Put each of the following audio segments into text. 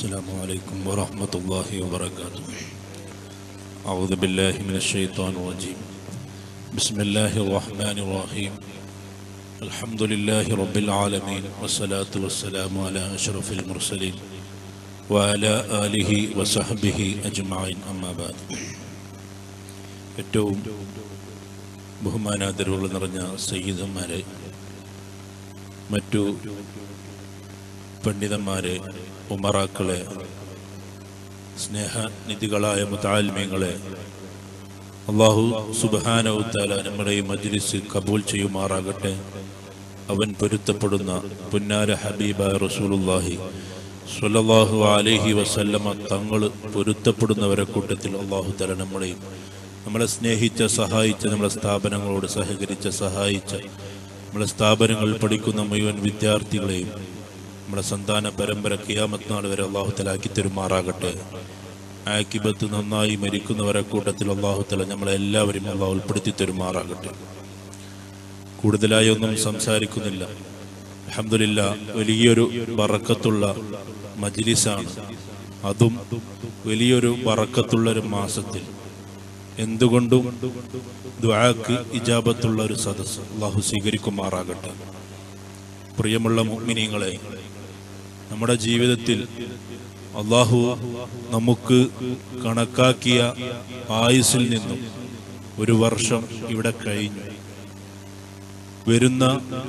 السلام عليكم ورحمة الله وبركاته. أعوذ بالله من الشيطان الرجيم. بسم الله الرحمن الرحيم. الحمد لله رب العالمين والصلاة والسلام على أشرف المرسلين وعلى آله وصحبه أجمعين أما بعد. ഏറ്റവും ബഹുമാനാദരവുകൾ നിറഞ്ഞ സയ്യിദന്മാരെ, മറ്റു പണ്ഡിതന്മാരെ, ഉമറാക്കളെ, സ്നേഹനിധികളായ മുതഅല്ലിമീങ്ങളെ, അല്ലാഹു സുബ്ഹാനഹു വതആല നമ്മുടെ ഈ മജ്ലിസ് കബൂൽ ചെയ്യുമാറാകട്ടെ. അവൻ പൊരുത്തപ്പെടുന്ന പുന്നാര ഹബീബായ റസൂലുള്ളാഹി സ്വല്ലല്ലാഹു അലൈഹി വസല്ലമ തങ്ങൾ പൊരുത്തപ്പെടുന്നവരെ കൂട്ടത്തിൽ അല്ലാഹു തആല നമ്മളെ സ്നേഹിച്ച, സഹായിച്ച, നമ്മുടെ സ്ഥാപനങ്ങളോട് സഹകരിച്ച, സഹായിച്ച, നമ്മുടെ സ്ഥാപനങ്ങളിൽ പഠിക്കുന്ന മുഴുവൻ വിദ്യാർത്ഥികളെയും നമ്മുടെ സന്താന പരമ്പര ഖിയാമത്ത് നാൾ വരെ അല്ലാഹു തആല ആക്കി തരുമാറാകട്ടെ. ആഖിബത്ത് നന്നായി മരിക്കുന്നവരെ കൂട്ടത്തിൽ അല്ലാഹു തആല നമ്മളെല്ലാവരും അല്ലാഹു ഉൾപ്പെടുത്തി തരുമാറാകട്ടെ. കൂടുതലായി ഒന്നും സംസാരിക്കുന്നില്ല. അൽഹംദുലില്ലാഹ്, വലിയൊരു ബറക്കത്തുള്ള മജ്ലിസാണ്. അതും വലിയൊരു ബറക്കത്തുള്ളൊരു മാസത്തിൽ എന്തുകൊണ്ടും ദുആക്ക് ഇജാബത്തുള്ള ഒരു സദസ്സ് അല്ലാഹു സ്വീകരിക്കുമാറാകട്ടെ. പ്രിയമുള്ള മുഅ്മിനീങ്ങളെ, നമ്മുടെ ജീവിതത്തിൽ അല്ലാഹു നമുക്ക് കണക്കാക്കിയ ആയുസ്സിൽ നിന്നും ഒരു വർഷം ഇവിടെ കഴിഞ്ഞു. വരുന്ന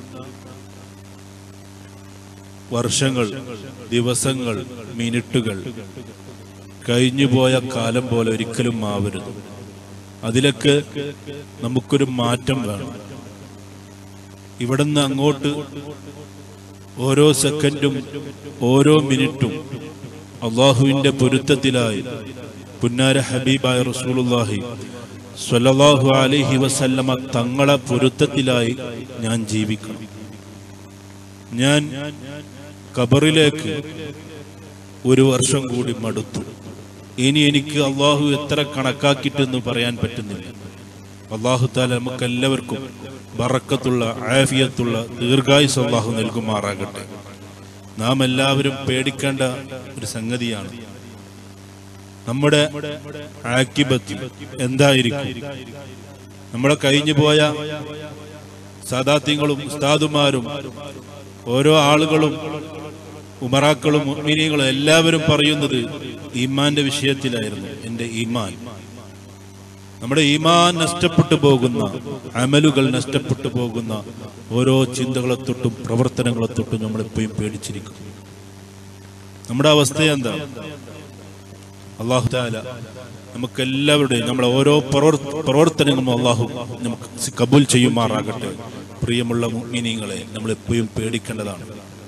വർഷങ്ങൾ, ദിവസങ്ങൾ, മിനിറ്റുകൾ കഴിഞ്ഞുപോയ കാലം പോലെ ഒരിക്കലും ആവരുത്. അതിലൊക്കെ നമുക്കൊരു മാറ്റം വേണം. ഇവിടുന്ന് അങ്ങോട്ട് ഓരോ സെക്കൻഡും ഓരോ മിനിറ്റും അള്ളാഹുവിൻ്റെ പൊരുത്തത്തിലായി പുന്നാര ഹബീബായ റസൂലുള്ളാഹി സ്വല്ലല്ലാഹു അലൈഹി വസല്ലമ തങ്ങളെ പൊരുത്തത്തിലായി ഞാൻ ജീവിക്കണം. ഞാൻ ഖബറിലേക്ക് ഒരു വർഷം കൂടി മടുത്തു. ഇനി എനിക്ക് അള്ളാഹു എത്ര കണക്കാക്കിയിട്ടെന്ന് പറയാൻ പറ്റുന്നില്ല. അള്ളാഹു തആല നമുക്കെല്ലാവർക്കും ബറക്കത്തുള്ള, ആഫിയത്തുള്ള ദീർഘായുസ് അള്ളാഹു നൽകുമാറാകട്ടെ. നാം എല്ലാവരും പേടിക്കേണ്ട ഒരു സംഗതിയാണ്, നമ്മുടെ ആഖിബത്ത് എന്തായിരിക്കും. നമ്മളെ കഴിഞ്ഞു പോയ സാദാത്യങ്ങളും ഉസ്താദുമാരും ഓരോ ആളുകളും ഉമറാക്കളും മുഅ്മിനീങ്ങളും എല്ലാവരും പറയുന്നത് ഈമാന്റെ വിഷയത്തിലായിരുന്നു. എൻ്റെ ഈമാൻ, നമ്മുടെ ഈമാൻ നഷ്ടപ്പെട്ടു പോകുന്ന, അമലുകൾ നഷ്ടപ്പെട്ടു പോകുന്ന ഓരോ ചിന്തകളെ തൊട്ടും പ്രവർത്തനങ്ങളെ തൊട്ടും നമ്മളെപ്പോഴും പേടിച്ചിരിക്കും. നമ്മുടെ അവസ്ഥ എന്താ? അല്ലാഹു തആല നമുക്കെല്ലാവരുടെയും നമ്മളെ ഓരോ പ്രവർത്തനങ്ങളും അല്ലാഹു നമുക്ക് കബൂൽ ചെയ്യുമാറാകട്ടെ. പ്രിയമുള്ള മുഅ്മിനീങ്ങളെ, നമ്മളെപ്പോഴും പേടിക്കേണ്ടതാണ്.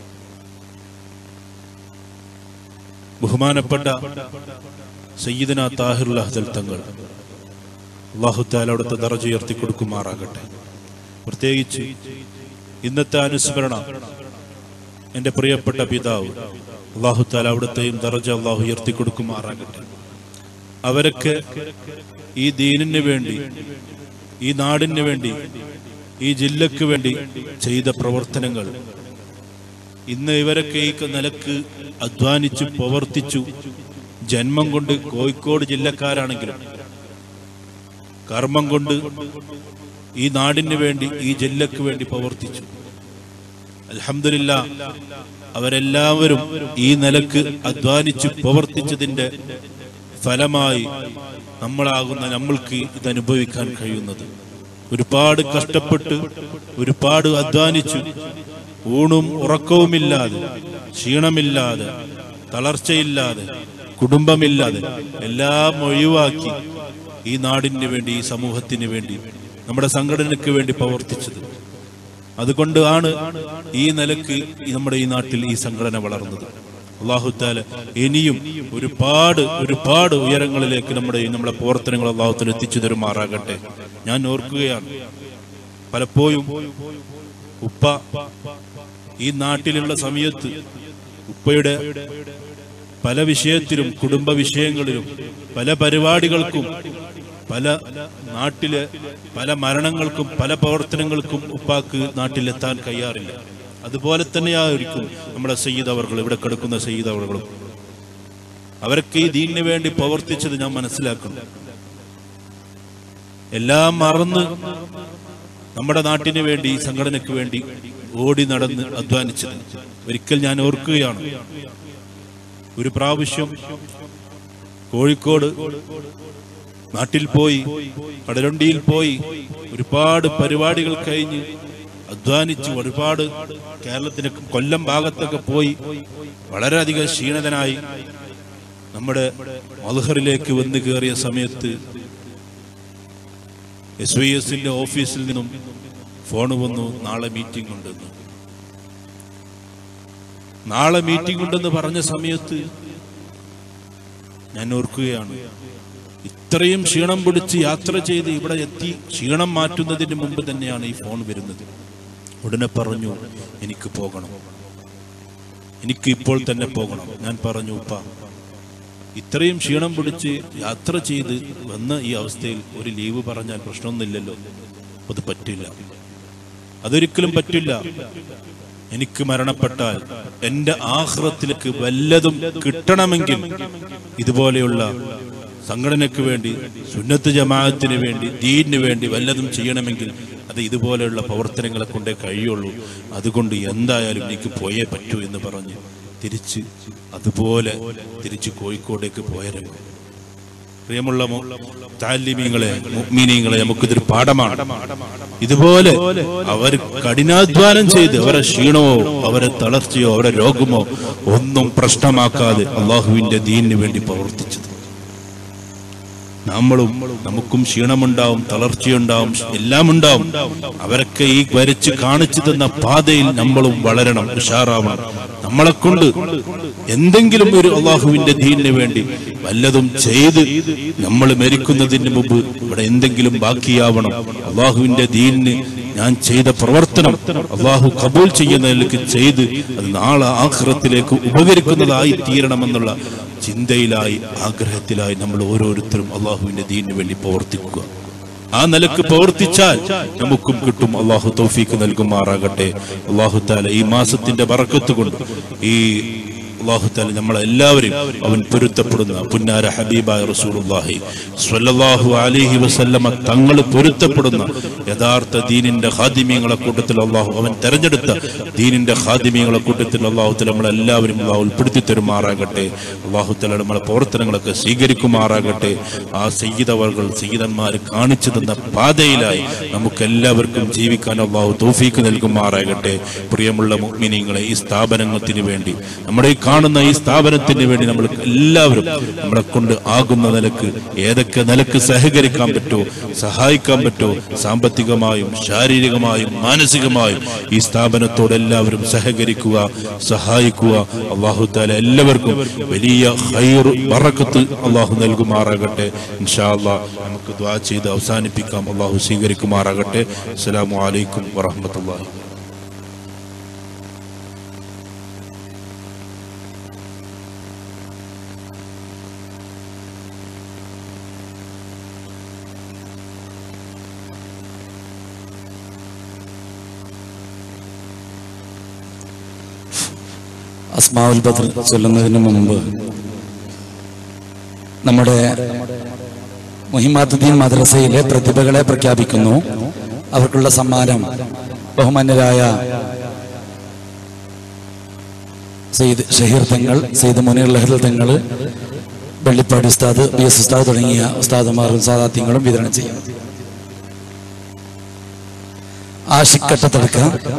ബഹുമാനപ്പെട്ട സയ്യിദന താഹിറുൽ അഹ്ദൽ തങ്ങൾ, അല്ലാഹു തആല അവിടുത്തെ ദറജ ഉയർത്തി കൊടുക്കുമാറാകട്ടെ. പ്രത്യേകിച്ച് ഇന്നത്തെ അനുസ്മരണം എൻ്റെ പ്രിയപ്പെട്ട പിതാവ്, അല്ലാഹു തആല അവിടുത്തെയും ദറജ അല്ലാഹു ഉയർത്തി കൊടുക്കുമാറാകട്ടെ. അവരൊക്കെ ഈ ദീനിന് വേണ്ടി, ഈ നാടിന് വേണ്ടി, ഈ ജില്ലക്ക് വേണ്ടി ചെയ്ത പ്രവർത്തനങ്ങൾ ഇന്ന് ഇവരൊക്കെ ഈ നിലക്ക് അധ്വാനിച്ചു പ്രവർത്തിച്ചു. ജന്മം കൊണ്ട് കോഴിക്കോട് ജില്ലക്കാരാണെങ്കിലും കർമ്മം കൊണ്ട് ഈ നാടിന് വേണ്ടി, ഈ ജില്ലക്ക് വേണ്ടി പ്രവർത്തിച്ചു. അൽഹംദുലില്ലാഹ്, അവരെല്ലാവരും ഈ നിലക്ക് അധ്വാനിച്ചു പ്രവർത്തിച്ചതിൻ്റെ ഫലമായി നമ്മൾക്ക് ഇതനുഭവിക്കാൻ കഴിയുന്നത്. ഒരുപാട് കഷ്ടപ്പെട്ട്, ഒരുപാട് അധ്വാനിച്ചു, ഊണും ഉറക്കവുമില്ലാതെ, ക്ഷീണമില്ലാതെ, തളർച്ചയില്ലാതെ, കുടുംബമില്ലാതെ എല്ലാം ഒഴിവാക്കി ഈ നാടിന് വേണ്ടി, ഈ സമൂഹത്തിന് വേണ്ടി, നമ്മുടെ സംഘടനയ്ക്ക് വേണ്ടി പ്രവർത്തിച്ചത്. അതുകൊണ്ടാണ് ഈ നിലക്ക് നമ്മുടെ ഈ നാട്ടിൽ ഈ സംഘടന വളർന്നത്. അല്ലാഹു തആല ഇനിയും ഒരുപാട് ഉയരങ്ങളിലേക്ക് നമ്മളെ പ്രവർത്തനങ്ങൾ അല്ലാഹു തആല എത്തിച്ചു തരുമാറാകട്ടെ. ഞാൻ ഓർക്കുകയാണ്, പലപ്പോഴും ഉപ്പ ഈ നാട്ടിലുള്ള സമയത്ത് ഉപ്പയുടെ പല വിഷയത്തിലും, കുടുംബ വിഷയങ്ങളിലും, പല പരിപാടികൾക്കും, പല നാട്ടിലെ പല മരണങ്ങൾക്കും, പല പ്രവർത്തനങ്ങൾക്കും ഉപ്പാക്ക് നാട്ടിലെത്താൻ കഴിയാറില്ല. അതുപോലെ തന്നെയായിരിക്കും നമ്മുടെ സയ്യിദ് അവർകൾ, ഇവിടെ കിടക്കുന്ന സയ്യിദ് അവർകളും. അവരൊക്കെ ഈ ദീനിന് വേണ്ടി പ്രവർത്തിച്ചത് ഞാൻ മനസ്സിലാക്കുന്നു. എല്ലാം മറന്ന് നമ്മുടെ നാട്ടിന് വേണ്ടി, സംഘടനയ്ക്ക് വേണ്ടി ഓടി നടന്ന് അധ്വാനിച്ചത് ഒരിക്കൽ ഞാൻ ഓർക്കുകയാണ്. ഒരു പ്രാവശ്യം കോഴിക്കോട് നാട്ടിൽ പോയി, കടലുണ്ടിയിൽ പോയി, ഒരുപാട് പരിപാടികൾ കഴിഞ്ഞ് അധ്വാനിച്ച് ഒരുപാട് കേരളത്തിന് കൊല്ലം ഭാഗത്തൊക്കെ പോയി വളരെയധികം ക്ഷീണിതനായി നമ്മുടെ മദ്ഹറിലേക്ക് വന്നു കയറിയ സമയത്ത് SYSന്റെ ഓഫീസിൽ നിന്നും ഫോൺ വന്നു, നാളെ മീറ്റിംഗ് ഉണ്ടെന്ന്. നാളെ മീറ്റിംഗ് ഉണ്ടെന്ന് പറഞ്ഞ സമയത്ത് ഞാൻ ഓർക്കുകയാണ്, ഇത്രയും ക്ഷീണം പിടിച്ച് യാത്ര ചെയ്ത് ഇവിടെ എത്തി ക്ഷീണം മാറ്റുന്നതിന് മുമ്പ് തന്നെയാണ് ഈ ഫോൺ വരുന്നത്. ഉടനെ പറഞ്ഞു, എനിക്ക് പോകണം, എനിക്ക് ഇപ്പോൾ തന്നെ പോകണം. ഞാൻ പറഞ്ഞു, ഉപ്പ, ഇത്രയും ക്ഷീണം പിടിച്ച് യാത്ര ചെയ്ത് വന്ന ഈ അവസ്ഥയിൽ ഒരു ലീവ് പറഞ്ഞാൽ പ്രശ്നമൊന്നുമില്ലല്ലോ. അത് പറ്റില്ല, അതൊരിക്കലും പറ്റില്ല. എനിക്ക് മരണപ്പെട്ടാൽ എൻ്റെ ആഖിറത്തിലേക്ക് വല്ലതും കിട്ടണമെങ്കിൽ ഇതുപോലെയുള്ള സംഘടനയ്ക്ക് വേണ്ടി, സുന്നത്ത് ജമാഅത്തിന് വേണ്ടി, ദീനിന് വേണ്ടി വല്ലതും ചെയ്യണമെങ്കിൽ അത് ഇതുപോലെയുള്ള പ്രവർത്തനങ്ങളെ കൊണ്ടേ കഴിയുള്ളൂ. അതുകൊണ്ട് എന്തായാലും എനിക്ക് പോയേ പറ്റൂ എന്ന് പറഞ്ഞ് തിരിച്ച് കോഴിക്കോടേക്ക് പോയ രംഗം. പ്രിയമുള്ള താലിമീങ്ങളെ, മുഅ്മിനീങ്ങളെ, നമുക്കിതൊരു പാഠമാണ്. ഇതുപോലെ അവർ കഠിനാധ്വാനം ചെയ്ത് അവരെ ക്ഷീണമോ അവരെ തളർച്ചയോ അവരെ രോഗമോ ഒന്നും പ്രശ്നമാക്കാതെ അള്ളാഹുവിന്റെ ദീനിന് വേണ്ടി പ്രവർത്തിച്ചത്. നമുക്കും ക്ഷീണമുണ്ടാവും, തളർച്ചയുണ്ടാവും, എല്ലാം ഉണ്ടാവും. അവരൊക്കെ ഈ വരച്ച് കാണിച്ചു തന്ന പാതയിൽ നമ്മളും വളരണം, ഉഷാറാവണം. നമ്മളെ കൊണ്ട് എന്തെങ്കിലും ഒരു അള്ളാഹുവിന്റെ ദീനിന് വേണ്ടി വല്ലതും ചെയ്ത് നമ്മൾ മരിക്കുന്നതിന് മുമ്പ് ഇവിടെ എന്തെങ്കിലും ബാക്കിയാവണം. അള്ളാഹുവിന്റെ ദീനിന് ഞാൻ ചെയ്ത പ്രവർത്തനം അള്ളാഹു കബൂൽ ചെയ്യുന്നതിലേക്ക് ചെയ്ത് അത് നാളെ ആഖിറത്തിലേക്ക് ഉപകരിക്കുന്നതായി തീരണമെന്നുള്ള ചിന്തയിലായി, ആഗ്രഹത്തിലായി നമ്മൾ ഓരോരുത്തരും അള്ളാഹുവിന്റെ ദീനിന് വേണ്ടി പ്രവർത്തിക്കുക. ആ നിലക്ക് പ്രവർത്തിച്ചാൽ നമുക്കും കിട്ടും. അള്ളാഹു തൗഫീക്ക് നൽകുമാറാകട്ടെ. അള്ളാഹു തആല ഈ മാസത്തിന്റെ ബറക്കത്ത് കൊണ്ട് ഈ അല്ലാഹു തആല നമ്മളെല്ലാവരും അവൻ പൊരുത്തപ്പെടുന്ന പുന്നാര ഹബീബായ റസൂലുള്ളാഹി സ്വല്ലല്ലാഹു അലൈഹി വസല്ലമ തങ്ങൾ പൊരുത്തപ്പെടുന്ന യഥാർത്ഥ ദീനിന്റെ ഖാദിമീങ്ങളെ കൂട്ടത്തിൽ അല്ലാഹു അവൻ തെരഞ്ഞെടുത്ത ദീനിന്റെ ഖാദിമീങ്ങളെ കൂട്ടത്തിൽ അല്ലാഹു തആല നമ്മളെല്ലാവരും അല്ലാഹു ഉൾപ്പെടുത്തി തരുമാറാകട്ടെ. അല്ലാഹു തആല നമ്മളെ പ്രവർത്തനങ്ങളൊക്കെ സ്വീകരിക്കുമാറാകട്ടെ. ആ സയ്യിദവർകൾ സയ്യിദന്മാർ കാണിച്ചു തന്ന പാതയിലായി നമുക്കെല്ലാവർക്കും ജീവിക്കാൻ അല്ലാഹു തൗഫീക്ക് നൽകുമാറാകട്ടെ. പ്രിയമുള്ള മുഅ്മിനീങ്ങളെ, ഈ സ്ഥാപനത്തിന് വേണ്ടി, നമ്മുടെ ഈ കാണുന്ന ഈ സ്ഥാപനത്തിന് വേണ്ടി നമ്മൾ എല്ലാവരും നമ്മളെ കൊണ്ട് ആകുന്ന നിലക്ക് ഏതൊക്കെ നിലക്ക് സഹകരിക്കാൻ പറ്റുമോ, സഹായിക്കാൻ പറ്റുമോ, സാമ്പത്തികമായും ശാരീരികമായും മാനസികമായും ഈ സ്ഥാപനത്തോട് എല്ലാവരും സഹകരിക്കുക, സഹായിക്കുക. അല്ലാഹു തആല എല്ലാവർക്കും വലിയ ഖൈർ ബറക്കത്ത് അല്ലാഹു നൽകുമാറാകട്ടെ. ഇൻഷാ അല്ലാഹ് നമുക്ക് ദുആ ചെയ്ത് അവസാനിപ്പിക്കാം. അല്ലാഹു സ്വീകരിക്കുമാറാകട്ടെ. അസ്സലാമു അലൈക്കും വറഹ്മത്തുള്ളാഹി. അസ്മാഉൽ ബദ്ർ ചൊല്ലുന്നതിന് മുമ്പ് നമ്മുടെ മുഹിമാത്തുദ്ദീൻ മദ്രസയിലെ പ്രതിഭകളെ പ്രഖ്യാപിക്കുന്നു. അവർക്കുള്ള സമ്മാനം ബഹുമാന്യരായ സയ്യിദ് ഷഹീർ തങ്ങൾ, സയ്യിദ് മുനീർ ലഹദൽ തങ്ങൾ, വെള്ളിപ്പാടി ഉസ്താദ്, BS ഉസ്താദ് തുടങ്ങിയ ഉസ്താദുമാരും സാദാത്യങ്ങളും വിതരണം ചെയ്യും. ആഷിഖ് കട്ടത്തടുക്ക,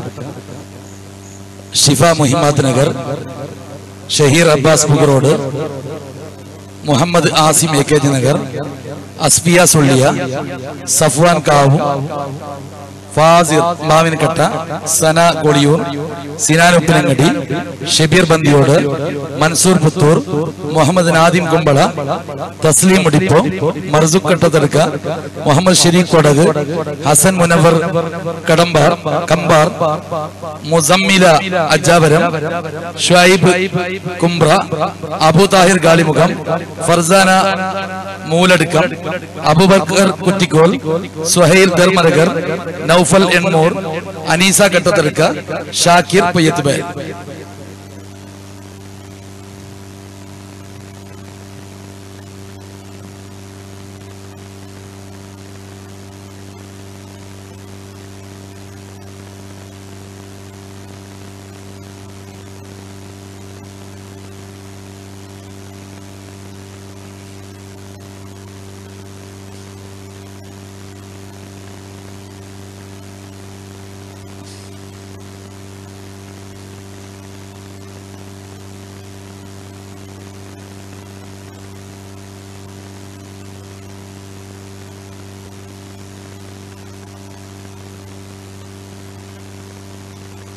ഷിഫ മുഹിമാത്ത് നഗർ, ഷഹീർ അബ്ബാസ് പുകറോഡ്, മുഹമ്മദ് ആസിം AKG നഗർ, അസ്ഫിയ സുള്ളിയ, സഫ്വാൻ കാവു, ഫാസിർ മാവിൻകട്ട, സന കൊളിയൂർ, സിനാൻ ഉപ്പിനങ്ങടി, ഷബീർ ബന്ദിയോട്, മൻസൂർ പുത്തൂർ, മുഹമ്മദ് നാദിം കുമ്പള, തസ്ലീം മുടിപ്പോ, മർസുഖ് കട്ടത്തടുക്ക, മുഹമ്മദ് ഷരീഫ് കൊടക്, ഹസൻ മുനവർ കമ്പാർ, മുസമ്മില അജാവരം, ഷുഐബ് കുംബ്ര, അബു താഹിർ ഗാലിമുഖം, ഫർസാന മൂലടുക്കം, അബൂബക്കർ കുറ്റിക്കോൽ, സുഹൈൽ ധർമനഗർ, നൗഫൽ എൺമൂർ, അനീസ കട്ടത്തടുക്ക, ഷാക്കിർ പയ്യത്ത്.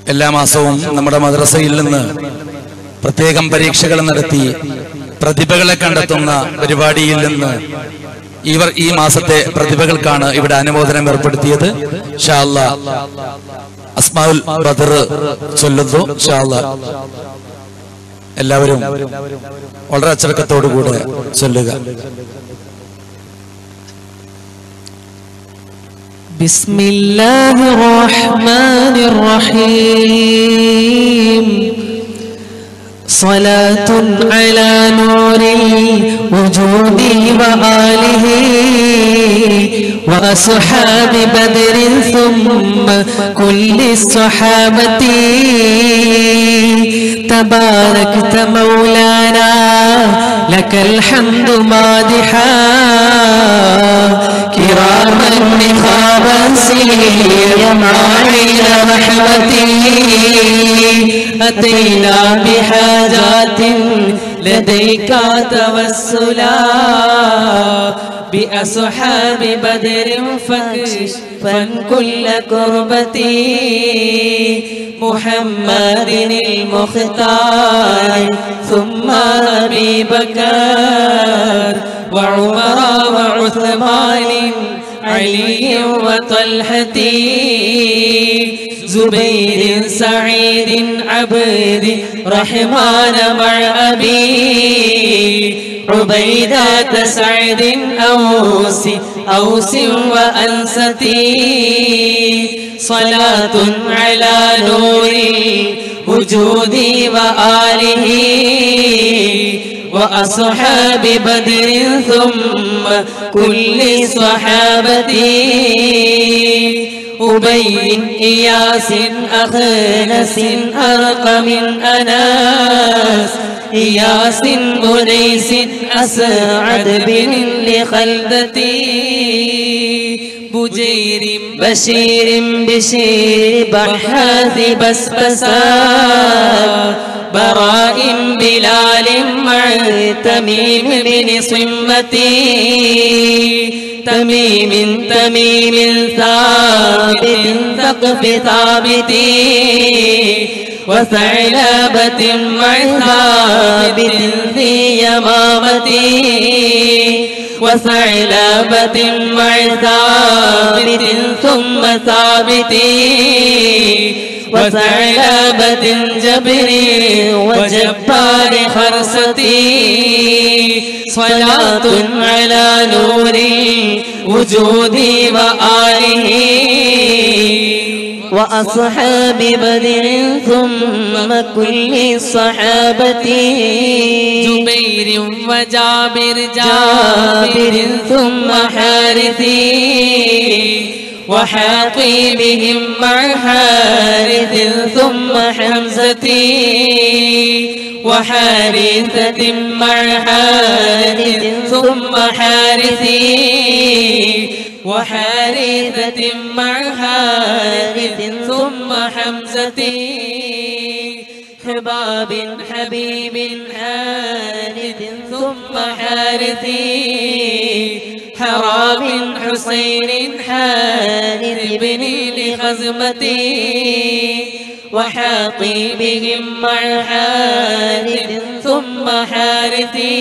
എല്ലാ മാസവും നമ്മുടെ മദ്രസയിൽ നിന്ന് പ്രത്യേകം പരീക്ഷകൾ നടത്തി പ്രതിഭകളെ കണ്ടെത്തുന്ന പരിപാടിയിൽ നിന്ന് ഈ മാസത്തെ പ്രതിഭകൾക്കാണ് ഇവിടെ അനുമോദനം ഏർപ്പെടുത്തിയത്. ഇൻഷാ അല്ലാഹ് അസ്മാഉൽ ബദർ ചൊല്ലുന്നു. ഇൻഷാ അല്ലാഹ് എല്ലാവരും വളരെ അച്ചടക്കത്തോടുകൂടെ ചൊല്ലുക. ബിസ്മില്ലാഹിർ റഹ്മാനിർ റഹീം. صلاة على نور الوجود وآله وأصحاب بدر ثم كل الصحابة تباركت مولانا لك الحمد مادحا كراما نخابا سيما عين رحمتي أتينا بحاجات لديك توسلا بأصحاب بدر فاكشفا كل كربتي محمد المختار ثم أبي بكر وعمر وعثمان علي وطلحتي زبير سعيد عبد رحمن مع أبي عبيدة سعد أوس وأنستي صلاة على نور الوجود وآله وأصحاب بدر ثم كل صحابتي أبي إياس أخنس أرقم أناس إياس أنيس أسعد بن لخلدتي بجير بشير بشير بحاث بسبسا براء بلال مع تميم بن صمتي تميم ثابت ثقف ثابتي وثعلبة مع ثابت ذي يمامتي وثعلبة مع ثابت ثم ثابتي وثعلبة جبر وجبار خرستي صلاة على نور الوجود وآله وأصحاب بدر ثم كل صحابة جبير وجابر ثم حارثي وحاطبهم مع حارث ثم حمزتي وحارثة مع حارث ثم حارثي وحارثة مع حارث ثم حمزتي حباب حبيب حارث ثم حارثي حرام حسين حارث بن لخزمتي وحاطبهم مع حارث ثم حارثي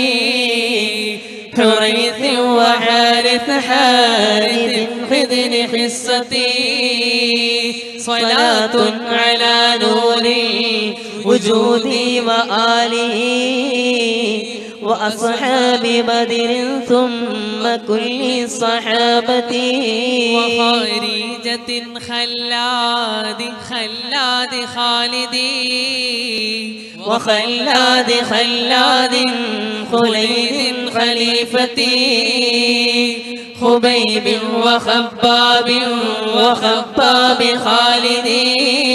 حريث وحارث خذن حصتي صلاة على نور الوجود وآله وأصحاب بدر ثم كل صحابة وخارجة خلاد خالدي وخلاد خليد خليفتي خبيب وخباب خالدي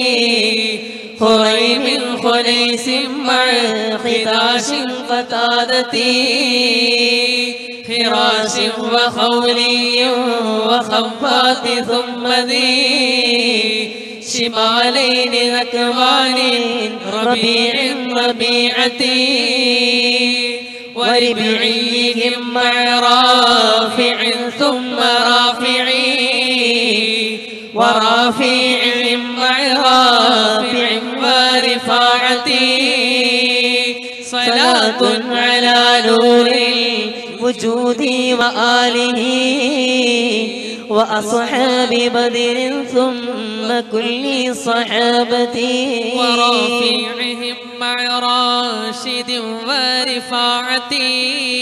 خريم خنيس مع خداش قتادتي خراش وخولي وخفات ثم ذي شمالين أكوان ربيع ربيعتي وربعيهم مع رافع ثم رافعي ورافعهم مع رافع صلاة على نور الوجود وآله وأصحاب بدر ثم كل صحابتي ورافعهم مع راشد ورفاعتي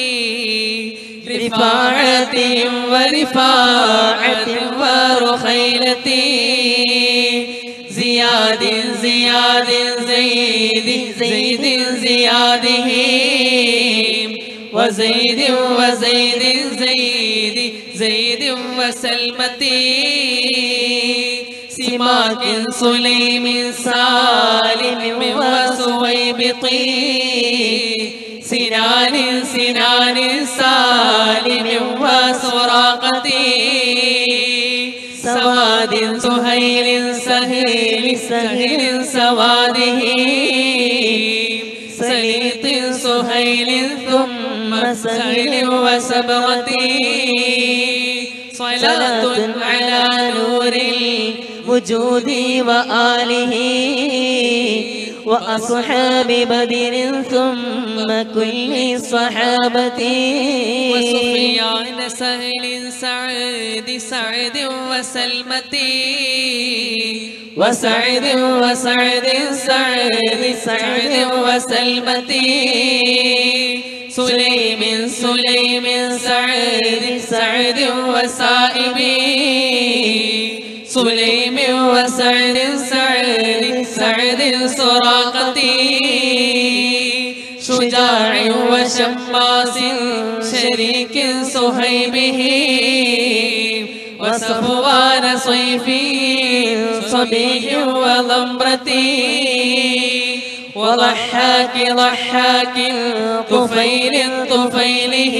رفاعتهم ورفاعة ورخيلتي زياد زياد زيد زيد زيادهم وزيد وزيد زيد زيد وسلمتي سماك سليم سالم وسويبطي سنان سنان سالم وسراقتي سواد سهيل سهيل سهيل سواده سليط سهيل ثم سهيل وسبرتي صلاة على نور الوجود وآله وأصحاب بدر ثم كل صحابتي وسفيان سهل سعد سعد وسلمتي وسعد وسعد سعد سعد وسلمتي سليم سليم سعد سعد وسائبي سليم وسعد سعد سعد سراقتي شجاع وشماس شريك صهيبه وصفوان صيفي صبيح وضمرتي وضحاك ضحاك طفيل طفيله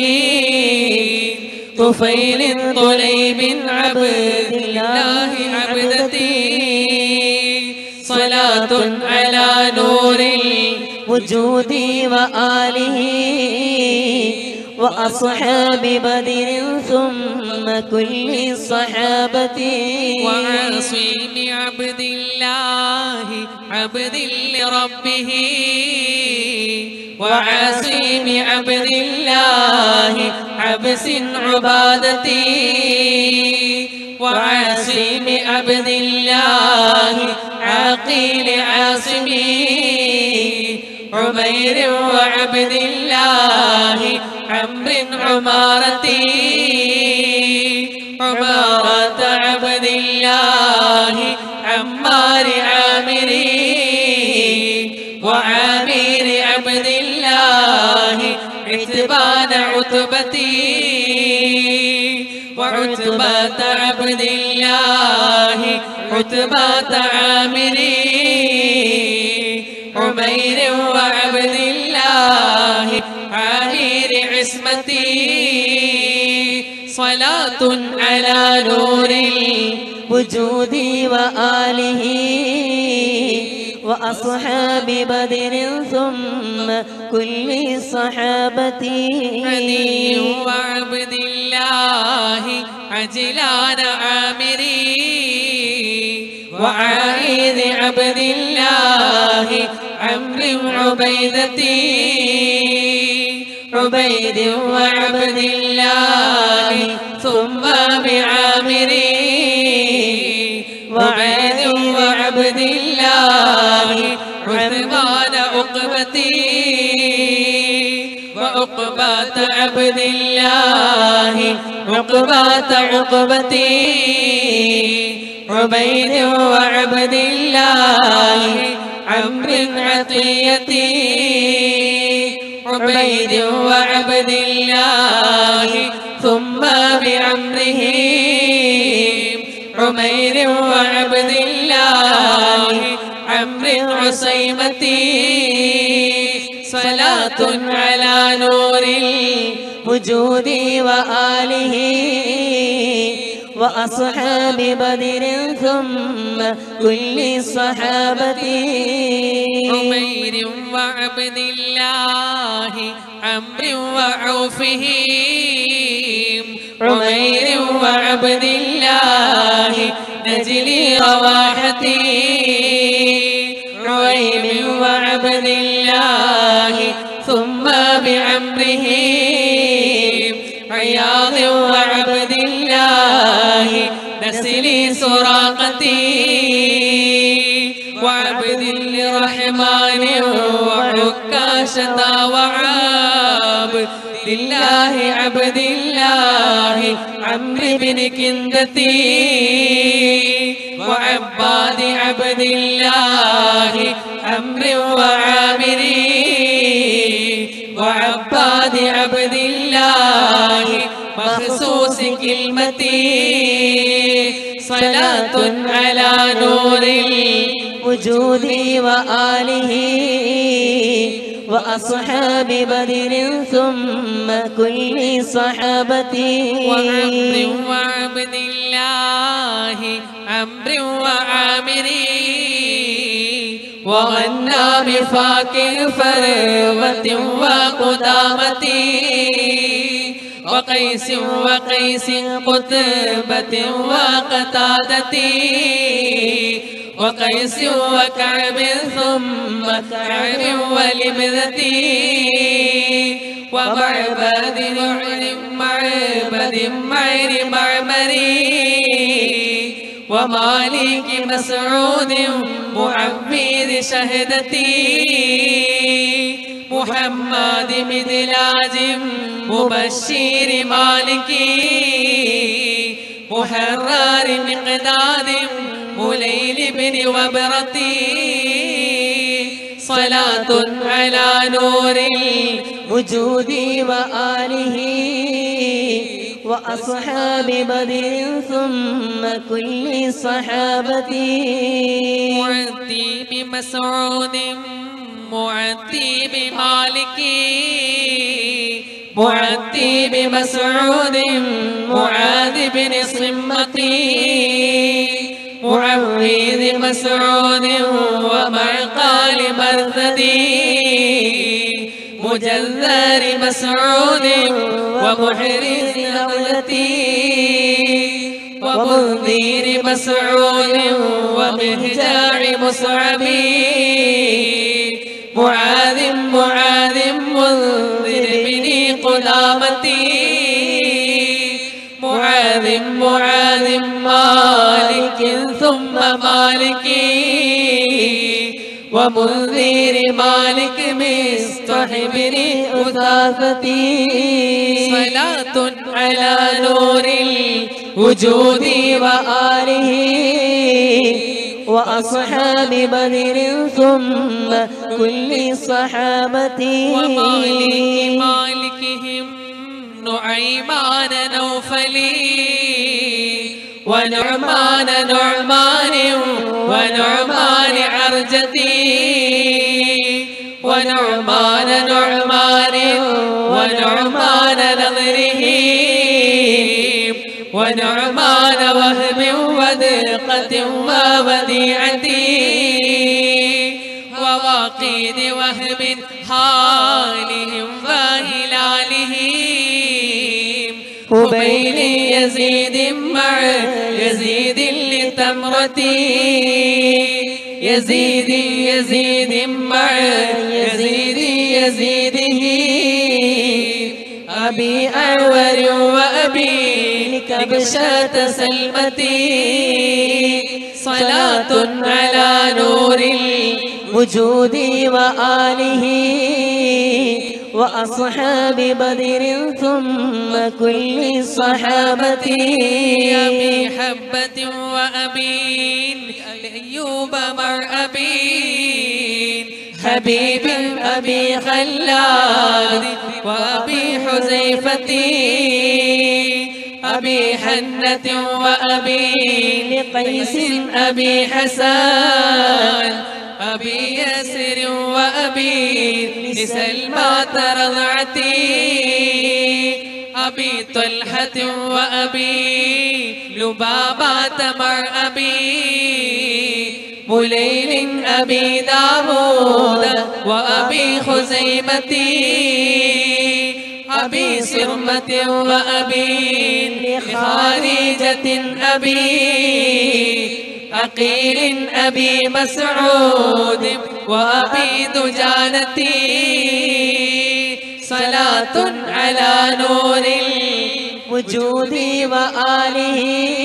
طفيل طليب عبد الله عبدتي صلاة على نور الوجود وآله وأصحاب بدر ثم كل صحابتي وعاصم عبد الله عبد لربه وعاصم عبد الله عبس عبادتي وعاصم عبد الله عاقل عاصمي عمير وعبد الله عمرو عمارتي عمارة عبد الله عمار عامري وعامر عبد الله عتبان عتبتي وعتبة عبد الله عتبة عامري عمير وعبد الله عامر عصمتي صلاة على نور الوجود وآله وأصحاب بدر ثم كل صحابتي علي وعبد الله عجلان عامري وعائذ عبد الله عمرو عبيدتي عبيد وعبد الله ثم بعامري وعيد وعبد الله عثمان عقبتي وعقبة عبد الله عقبة عقبتي عبيد وعبد الله عمرو عطيتي عبيد وعبد الله ثم بعمره عمير وعبد الله عمرو عصيمتي صلاة على نور الوجود وآله وأصحاب بدر ثم كل صحابتي عمير وعبد الله عمرو وعوفه عمير وعبد الله نجلي رواحتي عويم وعبد الله ثم بعمره عياض وعبد الله نسل سراقتي وعبد الرحمن وعكاشة وعابد لله عبد الله عمرو بن كندتي وعباد عبد الله عمرو وعامري وعباد عبد الله مخصوص كلمتي صلاة على نور الوجود وآله وأصحاب بدر ثم كل صحابتي وعمرو وعبد الله عمرو وعامري وغنى بفاكر فروة وقدامتي وقيس قتبة وقتادتي وقيس وكعب ثم كعب ولبذتي ومعبد معبد معر معمري ومالك مسعود معبد شهدتي محمد مدلاج مبشر مالكي محرر مقداد مليل بن وبرتي صلاة على نور الوجود وآله وأصحاب بدر ثم كل صحابتي معدي بمسعود معدي بمالكي معدي بمسعود معاذ بن صمتي معوذ مسعود ومعقال مرثدي مجذر مسعود ومحرز نولتي ومنذير مسعود ومهجاع مصعبي معاذ منذر بن قدامتي معاذ مالك ثم مالكي ومنذر مالك مصطحب أثافتي صلاة على نور الوجود وآله وأصحاب بدر ثم كل صحابتي مالكهم نعيمان نوفلي ونعمان عرجتي ونعمان نظره ونعمان وهب ودقة ووديعتي وواقيد وهب حالهم وهلالهم قبيل يزيد مع يزيد لتمرتي يزيد مع يزيده أبي أعور وأبي كبشة سلمتي صلاة على نور الوجود وآله وأصحاب بدر ثم كل صحابتي أبي حبة وأبين لأيوب مع أبين حبيب أبي خلاد وأبي حذيفتي أبي حنة وأبي لقيس أبي حسان أبي ياسر وأبي لسلمى رضعتي أبي طلحة وأبي لبابة مع أبي مليل أبي داود وأبي خزيمتي أبي سرمة وأبي لخارجة أبي عقيل أبي مسعود وأبي دجانتي صلاة على نور الوجود وآله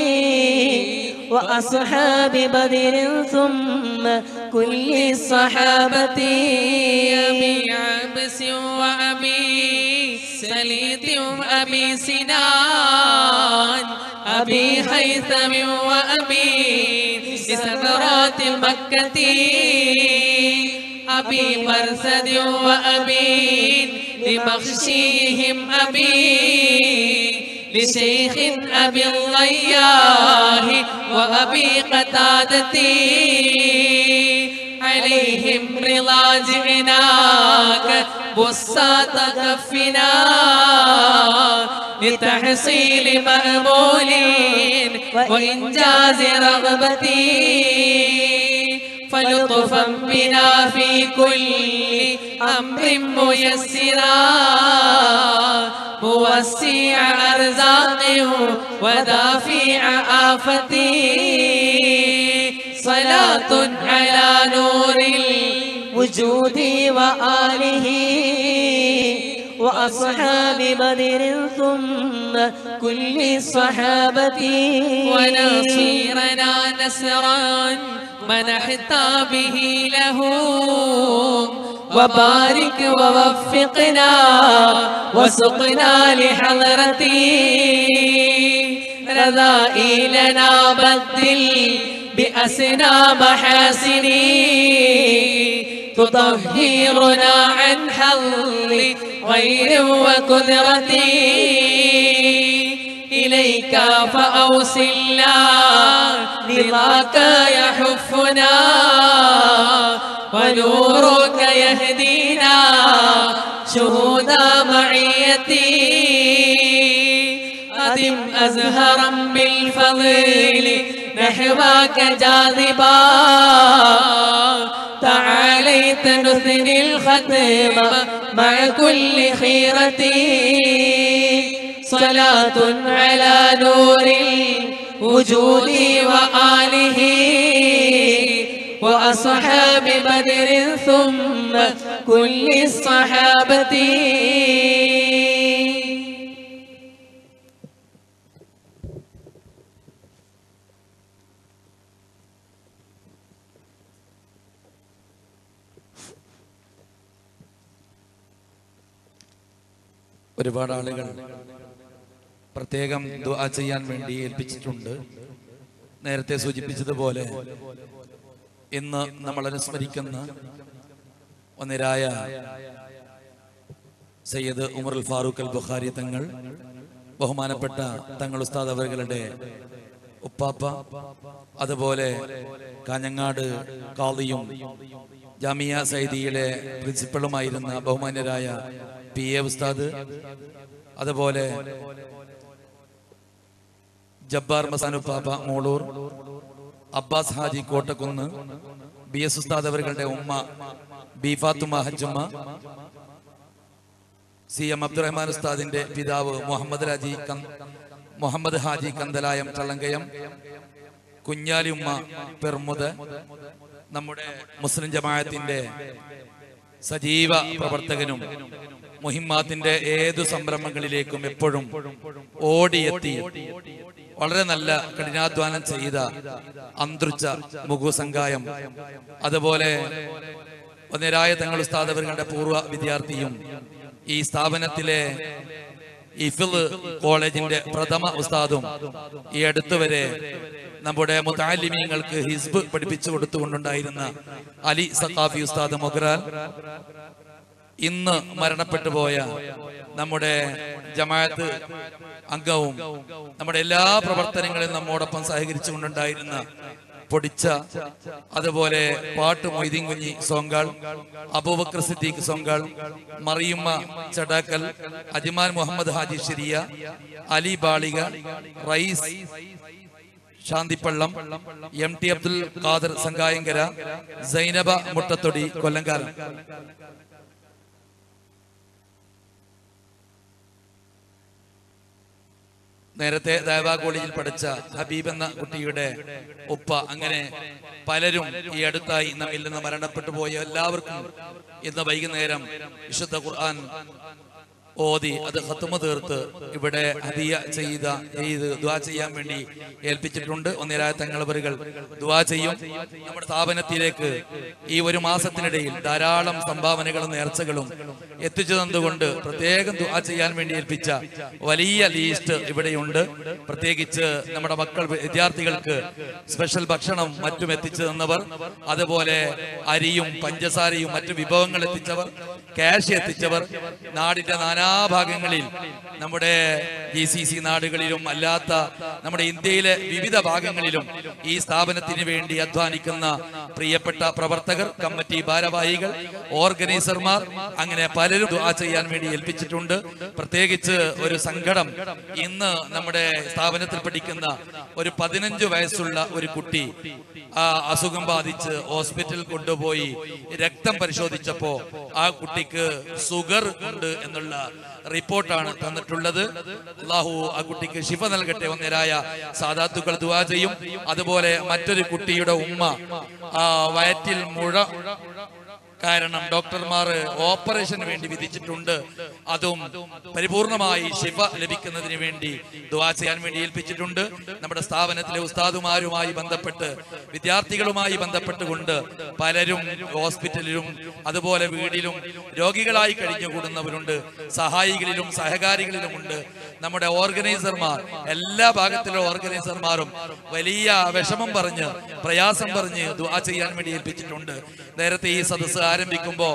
وأصحاب بدر ثم كل الصحابة أبي عبس وأبي سليط وأبي سنان أبي هيثم وأبي لسكرات مكة أبي مرثد وأبي لمخشيهم أبي لشيخ أبي الغياه وأبي قتادتي عليهم رضا جئناك بساط كفنا لتحصيل مأمول وإنجاز رغبتي فلطفا بنا في كل أمر ميسرا موسع أرزاق ودافع آفتي صلاة على نور الوجود وآله وأصحاب بدر ثم كل الصحابة ونصيرنا نسرا منحت به لهم وبارك ووفقنا وسقنا لحضرتي رذائلنا بدل بأسنا محاسني تطهرنا عن حظ غير وكدرتي إليك فأوصلنا رضاك يحفنا ونورك يهدينا شهود معيتي أدم أزهرا بالفضل نحوك جاذبا تعاليت نثني الختم مع كل خيرتي صلاة على نور الوجود وآله وأصحاب بدر ثم كل الصحابة ഒരുപാട് ആളുകൾ പ്രത്യേകം ദുആ ചെയ്യാൻ വേണ്ടി ഏൽപ്പിച്ചിട്ടുണ്ട്. നേരത്തെ സൂചിപ്പിച്ചതുപോലെ ഇന്ന് നമ്മൾ അനുസ്മരിക്കുന്ന ഒന്നിരായ സയ്യിദ് ഉമറുൽ ഫാറൂഖ് അൽ ബുഖാരി തങ്ങൾ, ബഹുമാനപ്പെട്ട തങ്ങൾ ഉസ്താദ് അവരുടെ ഉപ്പാപ്പ, അതുപോലെ കാഞ്ഞങ്ങാട് ഖാദിയും ജാമിയ സൈദിയിലെ പ്രിൻസിപ്പളുമായിരുന്ന ബഹുമാന്യരായ പി എ ഉസ്താദ്, അതുപോലെ ജബ്ബാർ മസാനുപ്പാപ്പ മോളൂർ, അബ്ബാസ് ഹാജി കോട്ടക്കുന്ന്, ബി എസ് ഉസ്താദ് അവരുടെ ഉമ്മ B Fathuma Hajjumma, C M Abdurahman ഉസ്താദിന്റെ പിതാവ് മുഹമ്മദ് ഹാജി കന്തലായം ചള്ളങ്കയം, കുഞ്ഞാലി ഉമ്മ പെർമുദ്, നമ്മുടെ മുസ്ലിം ജമാഅത്തിന്റെ സജീവ പ്രവർത്തകനും മുഹിമ്മാത്തിന്റെ ഏതു സംരംഭങ്ങളിലേക്കും എപ്പോഴും ഓടിയെത്തി വളരെ നല്ല കഠിനാധ്വാനം ചെയ്ത അന്തൃച്ച മുഖു സംഘായം, അതുപോലെ ഒന്നിരായ തങ്ങൾ ഉസ്താദ് അവരുടെ പൂർവ്വ വിദ്യാർത്ഥിയും ഈ സ്ഥാപനത്തിലെ ഇഫ്ള് കോളേജിന്റെ പ്രഥമ ഉസ്താദും ഈ അടുത്തുവരെ നമ്മുടെ മുതഅല്ലിമീങ്ങൾക്ക് ഹിസ്ബ് പഠിപ്പിച്ചു കൊടുത്തുകൊണ്ടുണ്ടായിരുന്ന അലി സഖാഫി ഉസ്താദ് മൊഗ്രാൽ, ഇന്ന് മരണപ്പെട്ടു പോയ നമ്മുടെ ജമാഅത്ത് അംഗവും നമ്മുടെ എല്ലാ പ്രവർത്തനങ്ങളിലും നമ്മോടൊപ്പം സഹകരിച്ചു കൊണ്ടുണ്ടായിരുന്ന പൊടിച്ച, അതുപോലെ പാട്ട് മൊയ്തീൻ കുഞ്ഞി സോങ്കാൾ, അബൂബക്കർ സിദ്ദീഖ് സോങ്കാൾ, മറിയുമ്മ ചടാക്കൽ, അജ്മാൻ മുഹമ്മദ് ഹാജി ശരിയ, അലി ബാളിക, റയീസ് ശാന്തിപ്പള്ളം, എം ടി അബ്ദുൽ ഖാദർ സംഗായങ്കര, സൈനബ മുട്ടത്തൊടി കൊല്ലങ്കാലം. നേരത്തെ ദൈവ കോളേജിൽ പഠിച്ച ഹബീബ് എന്ന കുട്ടിയുടെ ഉപ്പ, അങ്ങനെ പലരും ഈ അടുത്തായി നമ്മിൽ നിന്ന് മരണപ്പെട്ടു പോയ എല്ലാവർക്കും ഇന്ന് വൈകുന്നേരം വിശുദ്ധ ഖുർആൻ ഓതി അത് ഖത്മ തീർത്ത് ഇവിടെ ഹദിയ ചെയ്ത് ദുആ ചെയ്യാൻ വേണ്ടി ഏൽപ്പിച്ചിട്ടുണ്ട്. ഒന്നിരായ തങ്ങളവരുകൾ ദുആ ചെയ്യും. നമ്മുടെ സ്ഥാപനത്തിലേക്ക് ഈ ഒരു മാസത്തിനിടയിൽ ധാരാളം സംഭാവനകളും നേർച്ചകളും എത്തിച്ചു തന്നുകൊണ്ട് പ്രത്യേകം ദുആ ചെയ്യാൻ വേണ്ടി ഏൽപ്പിച്ച വലിയ ലീസ്റ്റ് ഇവിടെയുണ്ട്. പ്രത്യേകിച്ച് നമ്മുടെ വിദ്യാർത്ഥികൾക്ക് സ്പെഷ്യൽ ഭക്ഷണം മറ്റും എത്തിച്ചു തന്നവർ, അതുപോലെ അരിയും പഞ്ചസാരയും മറ്റു വിഭവങ്ങൾ എത്തിച്ചവർ, ക്യാഷ് എത്തിച്ചവർ, നാടിന്റെ നാനാഭാഗങ്ങളിൽ നമ്മുടെ GCC നാടുകളിലും അല്ലാത്ത നമ്മുടെ ഇന്ത്യയിലെ വിവിധ ഭാഗങ്ങളിലും ഈ സ്ഥാപനത്തിന് വേണ്ടി അധ്വാനിക്കുന്ന പ്രിയപ്പെട്ട പ്രവർത്തകർ, കമ്മിറ്റി ഭാരവാഹികൾ, ഓർഗനൈസർമാർ, അങ്ങനെ പലരും ദുആ ചെയ്യാൻ വേണ്ടി ഏൽപ്പിച്ചിട്ടുണ്ട്. പ്രത്യേകിച്ച് ഒരു സങ്കടം, ഇന്ന് നമ്മുടെ സ്ഥാപനത്തിൽ പഠിക്കുന്ന ഒരു 15 വയസ്സുള്ള ഒരു കുട്ടി അസുഖം ബാധിച്ച് ഹോസ്പിറ്റലിൽ കൊണ്ടുപോയി രക്തം പരിശോധിച്ചപ്പോ ആ കുട്ടിക്ക് ഷുഗർ ഉണ്ട് എന്നുള്ള റിപ്പോർട്ടാണ് തന്നിട്ടുള്ളത്. അല്ലാഹു ആ കുട്ടിക്ക് ശിഫ നൽകട്ടെ. ഒന്നരായ സാദാത്തുക്കൾ ദുആ ചെയ്യും. അതുപോലെ മറ്റൊരു കുട്ടിയുടെ ഉമ്മ വയറ്റിൽ മുഴ കാരണം ഡോക്ടർമാർ ഓപ്പറേഷന് വേണ്ടി വിധിച്ചിട്ടുണ്ട്. അതും പരിപൂർണമായി ശിഫ ലഭിക്കുന്നതിന് വേണ്ടി ദുആ ചെയ്യാൻ വേണ്ടി ഏൽപ്പിച്ചിട്ടുണ്ട്. നമ്മുടെ സ്ഥാപനത്തിലെ ഉസ്താദുമാരുമായി ബന്ധപ്പെട്ട് വിദ്യാർത്ഥികളുമായി ബന്ധപ്പെട്ടുകൊണ്ട് പലരും ഹോസ്പിറ്റലിലും അതുപോലെ വീടിലും രോഗികളായി കഴിഞ്ഞുകൂടുന്നവരുണ്ട്. സഹായികളിലും സഹകാരികളിലുമുണ്ട്. നമ്മുടെ ഓർഗനൈസർമാർ, എല്ലാ ഭാഗത്തിലെ ഓർഗനൈസർമാരും വലിയ വിഷമം പറഞ്ഞ് പ്രയാസം പറഞ്ഞ് ദുആ ചെയ്യാൻ വേണ്ടി ഏൽപ്പിച്ചിട്ടുണ്ട്. നേരത്തെ ഈ സദസ്സ് ആരംഭിക്കുമ്പോ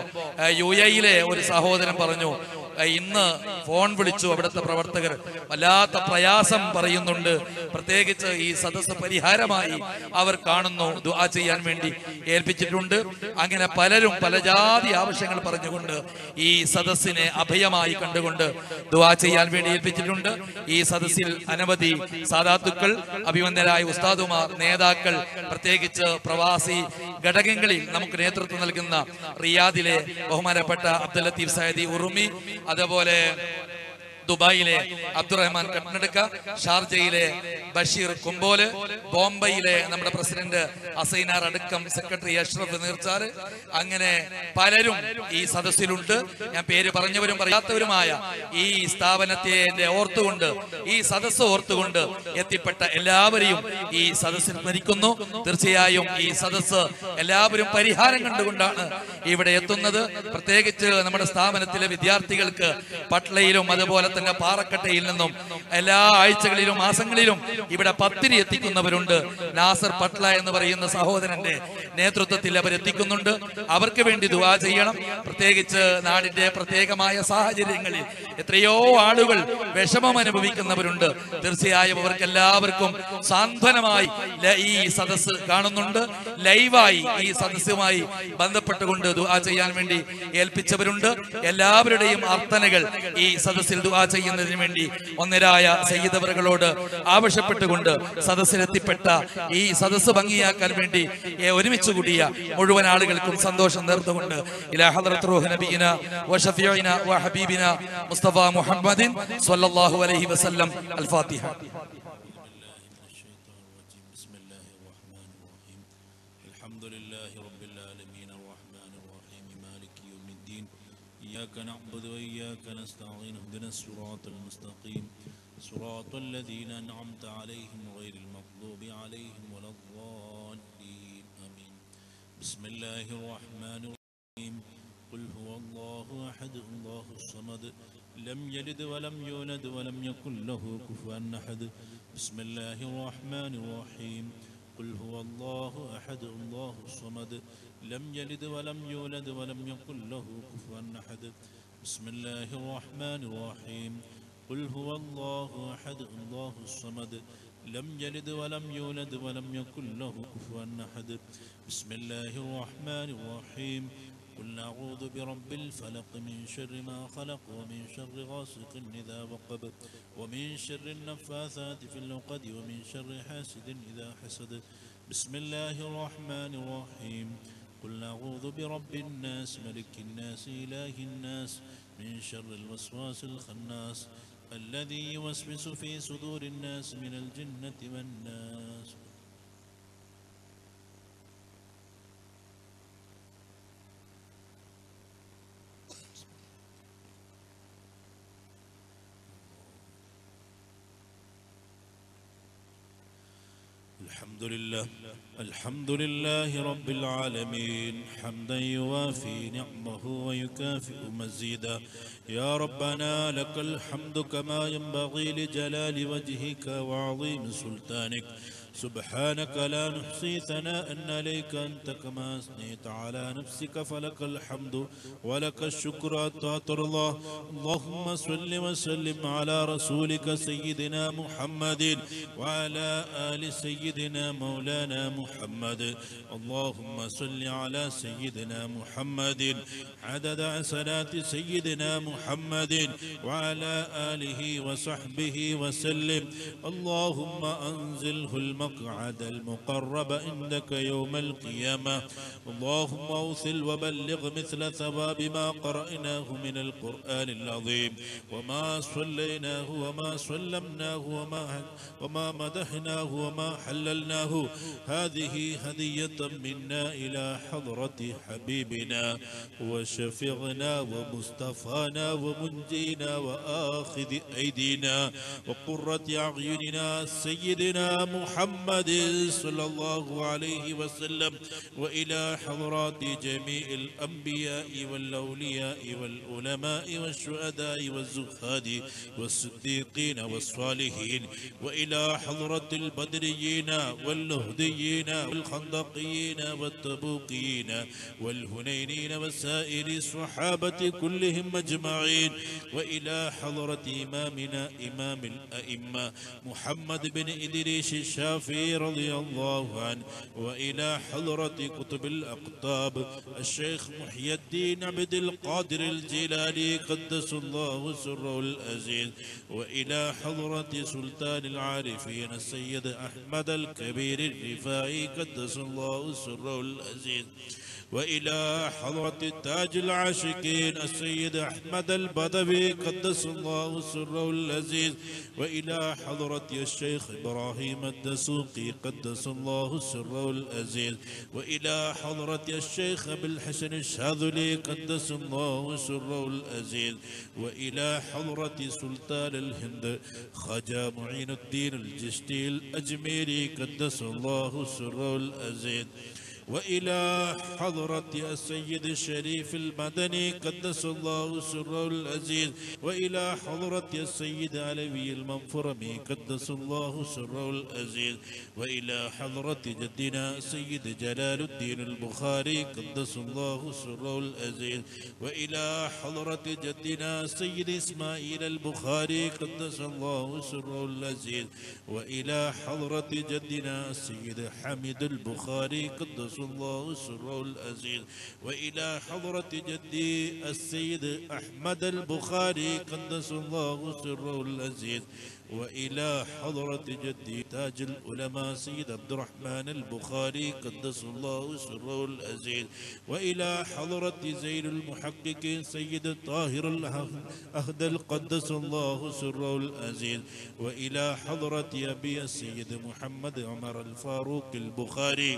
UAE ഒരു സഹോദരൻ പറഞ്ഞു, ഇന്ന് ഫോൺ വിളിച്ചു, അവിടുത്തെ പ്രവർത്തകർ വല്ലാത്ത പ്രയാസം പറയുന്നുണ്ട്, പ്രത്യേകിച്ച് ഈ സദസ്സ് പരിഹാരമായി അവർ കാണുന്നു, ദുആ ചെയ്യാൻ വേണ്ടി ഏൽപ്പിച്ചിട്ടുണ്ട്. അങ്ങനെ പലരും പല ജാതി ആവശ്യങ്ങൾ പറഞ്ഞുകൊണ്ട് ഈ സദസ്സിനെ അഭയമായി കണ്ടുകൊണ്ട് ദുആ ചെയ്യാൻ വേണ്ടി ഏൽപ്പിച്ചിട്ടുണ്ട്. ഈ സദസ്സിൽ അനവധി സാദാത്തുക്കൾ, അഭിവന്ദരായ ഉസ്താദുമാർ, നേതാക്കൾ, പ്രത്യേകിച്ച് പ്രവാസി ഘടകങ്ങളിൽ നമുക്ക് നേതൃത്വം നൽകുന്ന റിയാദിലെ ബഹുമാനപ്പെട്ട അബ്ദുൽ ലത്തീഫ് സയദി ഉറുമി, അതുപോലെ ദുബായിലെ അബ്ദുറഹ്മാൻ കട്നടുക്ക, ഷാർജയിലെ ബഷീർ കുമ്പോല്, ബോംബെയിലെ നമ്മുടെ പ്രസിഡന്റ് അസൈനാർ അടക്കം സെക്രട്ടറി അഷ്റഫ് നീർച്ചാർ, അങ്ങനെ പലരും ഈ സദസ്സിലുണ്ട്. ഞാൻ പേര് പറഞ്ഞവരും പറയാത്തവരുമായ ഈ സ്ഥാപനത്തെ ഓർത്തുകൊണ്ട്, ഈ സദസ്സ് ഓർത്തുകൊണ്ട് എത്തിപ്പെട്ട എല്ലാവരെയും ഈ സദസ്സിൽ സ്മരിക്കുന്നു. തീർച്ചയായും ഈ സദസ്സ് എല്ലാവരും പരിഹാരം കണ്ടുകൊണ്ടാണ് ഇവിടെ എത്തുന്നത്. പ്രത്യേകിച്ച് നമ്മുടെ സ്ഥാപനത്തിലെ വിദ്യാർത്ഥികൾക്ക് പട്ലയിലും അതുപോലെ തന്നെ പാറക്കട്ടയിൽ നിന്നും എല്ലാ ആഴ്ചകളിലും മാസങ്ങളിലും ഇവിടെ പത്തിരി എത്തിക്കുന്നവരുണ്ട്. നാസർ പട്ല എന്ന് പറയുന്ന സഹോദരന്റെ നേതൃത്വത്തിൽ അവർ എത്തിക്കുന്നുണ്ട്. അവർക്ക് വേണ്ടി ദുആ ചെയ്യണം. പ്രത്യേകിച്ച് നാടിന്റെ പ്രത്യേകമായ സാഹചര്യങ്ങളിൽ എത്രയോ ആളുകൾ വിഷമം അനുഭവിക്കുന്നവരുണ്ട്. തീർച്ചയായും അവർക്ക് എല്ലാവർക്കും സാന്ത്വനമായി ഈ സദസ്സ് കാണുന്നുണ്ട്. ലൈവായി ഈ സദസ്സുമായി ബന്ധപ്പെട്ടുകൊണ്ട് ദുആ ചെയ്യാൻ വേണ്ടി ഏൽപ്പിച്ചവരുണ്ട്. എല്ലാവരുടെയും അർത്ഥനകൾ ഈ സദസ്സിൽ ദുആ ചെയ്യുന്നതിന് വേണ്ടി ഒന്നരായ സയ്യിദവറുകളോട് ആവശ്യപ്പെട്ടുകൊണ്ട് സദസ്സിലെത്തിപ്പെട്ട ഈ സദസ്സ് ഭംഗിയാക്കാൻ വേണ്ടി ഒരുമിച്ച് കൂടിയ മുഴുവൻ ആളുകൾക്കും സന്തോഷം നേർന്നുകൊണ്ട് ഇലാ ഹദ്റത്ത് റൂഹ് നബിയിന വ ശഫീഇന വ ഹബീബിന മുസ്തഫ മുഹമ്മദിൻ സ്വല്ലല്ലാഹു അലൈഹി വസല്ലം. അൽ ഫാത്തിഹ. إياك نعبد وإياك نستعين اهدنا الصراط المستقيم صراط الذين أنعمت عليهم غير المغضوب عليهم ولا الضالين آمين. بسم الله الرحمن الرحيم. قل هو الله أحد الله الصمد لم يلد ولم يولد ولم يكن له كفوا أحد. بسم الله الرحمن الرحيم. قل هو الله أحد الله الصمد لم يلد ولم يولد ولم يكن له كفوا أحد. بسم الله الرحمن الرحيم. قل هو الله أحد الله الصمد لم يلد ولم يولد ولم يكن له كفوا أحد. بسم الله الرحمن الرحيم. قل أعوذ برب الفلق من شر ما خلق ومن شر غاسق إذا وقب ومن شر النفاثات في العقد ومن شر حاسد إذا حسد. بسم الله الرحمن الرحيم. قل أعوذ برب الناس ملك الناس إله الناس من شر الوسواس الخناس الذي يوسوس في صدور الناس من الجنة والناس. الحمد لله رب العالمين حمدا يوافي نعمه ويكافئ مزيدا. يا ربنا لك الحمد كما ينبغي لجلال وجهك وعظيم سلطانك. سبحانك لا نحصي ثناء عليك أنت كما أثنيت على نفسك فلك الحمد ولك الشكر حتى ترضى. اللهم صل وسلم على رسولك سيدنا محمد وعلى آل سيدنا مولانا محمد. اللهم صل على سيدنا محمد عدد حسنات سيدنا محمد وعلى آله وصحبه وسلم. اللهم أنزله المقعد المقرب عندك يوم القيامة. اللهم أوصل وبلغ مثل ثواب ما قرأناه من القرآن العظيم وما صليناه وما سلمناه وما مدحناه وما حللناه. هذه هدية منا إلى حضرة حبيبنا وشفيعنا ومصطفانا ومنجينا وآخذ أيدينا وقرة أعيننا سيدنا محمد صلى الله عليه وسلم، وإلى حضرات جميع الأنبياء والأولياء والعلماء والشهداء والزهاد والصديقين والصالحين، وإلى حضرة البدريين والنهديين والخندقيين والتبوقيين والهنينين وسائر الصحابة كلهم أجمعين، وإلى حضرة إمامنا إمام الأئمة محمد بن إدريس الشافعي رضي الله عنه، وإلى حضرة قطب الأقطاب الشيخ محي الدين عبد القادر الجيلاني قدس الله سره العزيز، وإلى حضرة سلطان العارفين السيد أحمد الكبير الرفاعي قدس الله سره العزيز، وإلى حضرة تاج العاشقين السيد أحمد البدوي قدس الله سره العزيز، وإلى حضرة الشيخ إبراهيم الدسوقي قدس الله سره العزيز، وإلى حضرة الشيخ أبي الحسن الشاذلي قدس الله سره العزيز، وإلى حضرة سلطان الهند خواجة معين الدين الجشتي الأجميري قدس الله سره العزيز، وإلى حضرة السيد الشريف المدني قدس الله سره العزيز، وإلى حضرة السيد علوي المنفرمي قدس الله سره العزيز، وإلى حضرة جدنا السيد جلال الدين البخاري قدس الله سره العزيز، وإلى حضرة جدنا السيد إسماعيل البخاري قدس الله سره العزيز، وإلى حضرة جدنا السيد حميد البخاري قدس الله سره العزيز، وإلى حضرة جدي السيد أحمد البخاري قدس الله سره العزيز، وإلى حضرة جدي تاج العلماء سيد عبد الرحمن البخاري قدس الله سره العزيز، وإلى حضرة زين المحققين سيد طاهر الأخدل قدس الله سره العزيز، وإلى حضرة أبي السيد محمد عمر الفاروق البخاري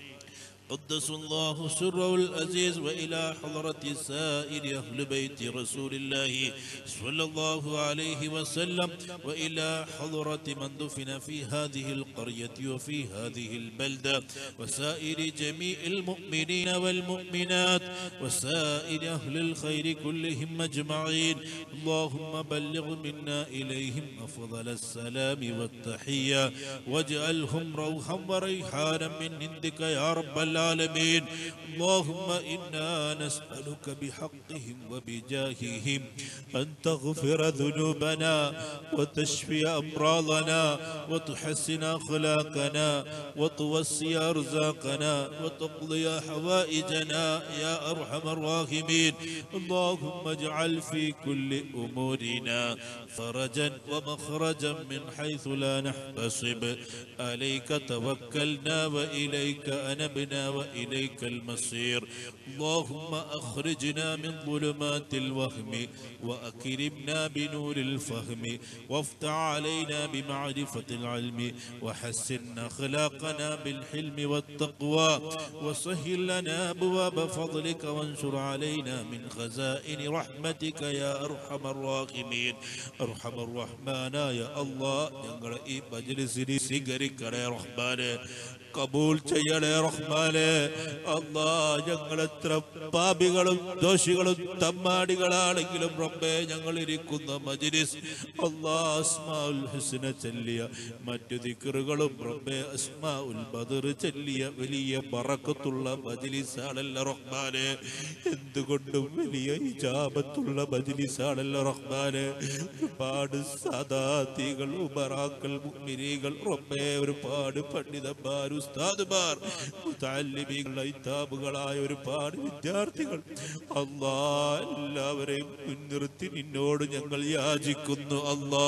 قدس الله سره العزيز، وإلى حضرة سائر أهل بيت رسول الله صلى الله عليه وسلم، وإلى حضرة من دفن في هذه القرية وفي هذه البلدة، وسائر جميع المؤمنين والمؤمنات وسائر أهل الخير كلهم أجمعين. اللهم بلغ منا إليهم أفضل السلام والتحية، واجعلهم روحا وريحانا من عندك يا رب العالمين. اللهم إنا نسألك بحقهم وبجاههم أن تغفر ذنوبنا وتشفي أمراضنا وتحسن أخلاقنا وتوسع أرزاقنا وتقضي حوائجنا يا أرحم الراحمين. اللهم اجعل في كل أمورنا فرجا ومخرجا من حيث لا نحتسب. عليك توكلنا وإليك أنبنا وإليك المصير. اللهم أخرجنا من ظلمات الوهم وأكرمنا بنور الفهم وافتح علينا بمعرفة العلم وحسن أخلاقنا بالحلم والتقوى وسهل لنا أبواب فضلك وانشر علينا من خزائن رحمتك يا أرحم الراحمين. أرحم الرحمن يا الله ഞങ്ങളെ ഈ മജ്‌ലിസിനെ സ്വീകരിക്കണേ റഹ്മാനെ, കബൂൽ ചെയ്യണേ റഹ്മാനെ. അല്ലാ, ഞങ്ങൾ എത്ര പാപികളും ദോഷികളും തമ്മാടികളാണെങ്കിലും റബ്ബേ, ഞങ്ങൾ ഇരിക്കുന്ന മജ്‌ലിസ് അല്ലാ അസ്മാഉൽ ഹുസ്ന ചൊല്ലിയ മറ്റു ദിക്റുകളും റബ്ബേ അസ്മാഉൽ ബദർ ചൊല്ലിയ വലിയ ബറക്കത്തുള്ള മജ്‌ലിസാണല്ലോ റഹ്മാനെ. എന്തുകൊണ്ടും വലിയ ഇജാബത്തുള്ള മജ്‌ലിസാണല്ലോ റഹ്മാനെ. ഒരുപാട് സാദാത്തികൾ, ഉമറാക്കൾ, മുഅ്മിനീകൾ റബ്ബേ, ഒരുപാട് പണ്ഡിതന്മാർ, ഉസ്താദുമാർ, മുതഅല്ലിമീങ്ങൾ, ഇതാബുകളായ ഒരുപാട് വിദ്യാർത്ഥികൾ അല്ലാ, എല്ലാവരെയും മുൻനിർത്തി നിന്നോട് ഞങ്ങൾ യാചിക്കുന്നു. അല്ലാ,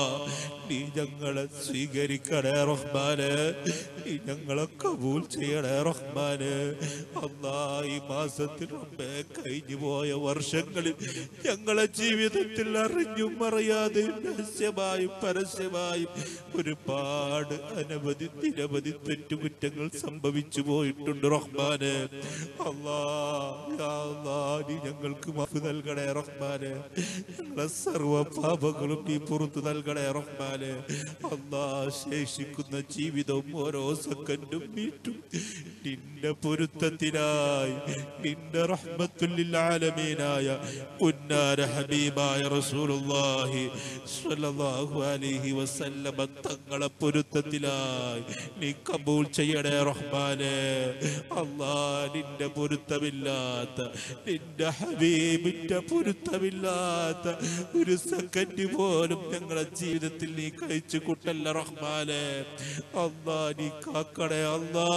നീ ഞങ്ങളെ സ്വീകരിക്കണേ റഹ്മാനെ, നീ ഞങ്ങളെ കബൂൽ ചെയ്യണേ റഹ്മാനെ. അല്ലാ, ഈ മാസത്തിൽ റബ്ബേ കഴിഞ്ഞു പോയ വർഷങ്ങളിൽ ഞങ്ങളെ ജീവിതത്തിൽ അറിഞ്ഞും അറിയാതെയും രഹസ്യമായും പരസ്യമായും ഒരുപാട് അനവധി നിരവധി തെറ്റുകുറ്റങ്ങൾ സംഭവിച്ചു പോയിട്ടുണ്ട് റഹ്മാനെ. അല്ലാ, യാ അല്ലാ, നീ ഞങ്ങൾക്ക് മാഫ് നൽകണേ റഹ്മാനെ. ഞങ്ങളെ സർവ്വ പാപങ്ങളും നീ പുറത്തു നൽകണേ റഹ്മാനെ. അല്ലാ, ശേഷിക്കുന്ന ജീവിതവും ഓരോ സെക്കൻഡും നീട്ടും നിന്റെ പൊരുത്തത്തിനായി, നിന്റെ റഹ്മത്തുൽ ലിൽ ആലമീനായ പുന്നാര ഹബീബായ റസൂലുള്ളാഹി സ്വല്ലല്ലാഹു അലൈഹി വസല്ലമ തങ്ങളെ പൊരുത്തത്തിലായി നീ കബൂൽ ചെയ്യണേ റഹ്മാനെ. അല്ലാ, നിന്റെ പൊരുത്തമില്ലാത്ത, നിന്റെ ഹബീബിന്റെ പൊരുത്തമില്ലാത്ത ഒരു സെക്കൻഡ് പോലും ഞങ്ങളുടെ ജീവിതത്തിൽ നീ കഴിച്ചു കൂട്ടല്ല റഹ്മാനെ. അല്ലാ, നീ കാക്കണേ അല്ലാ.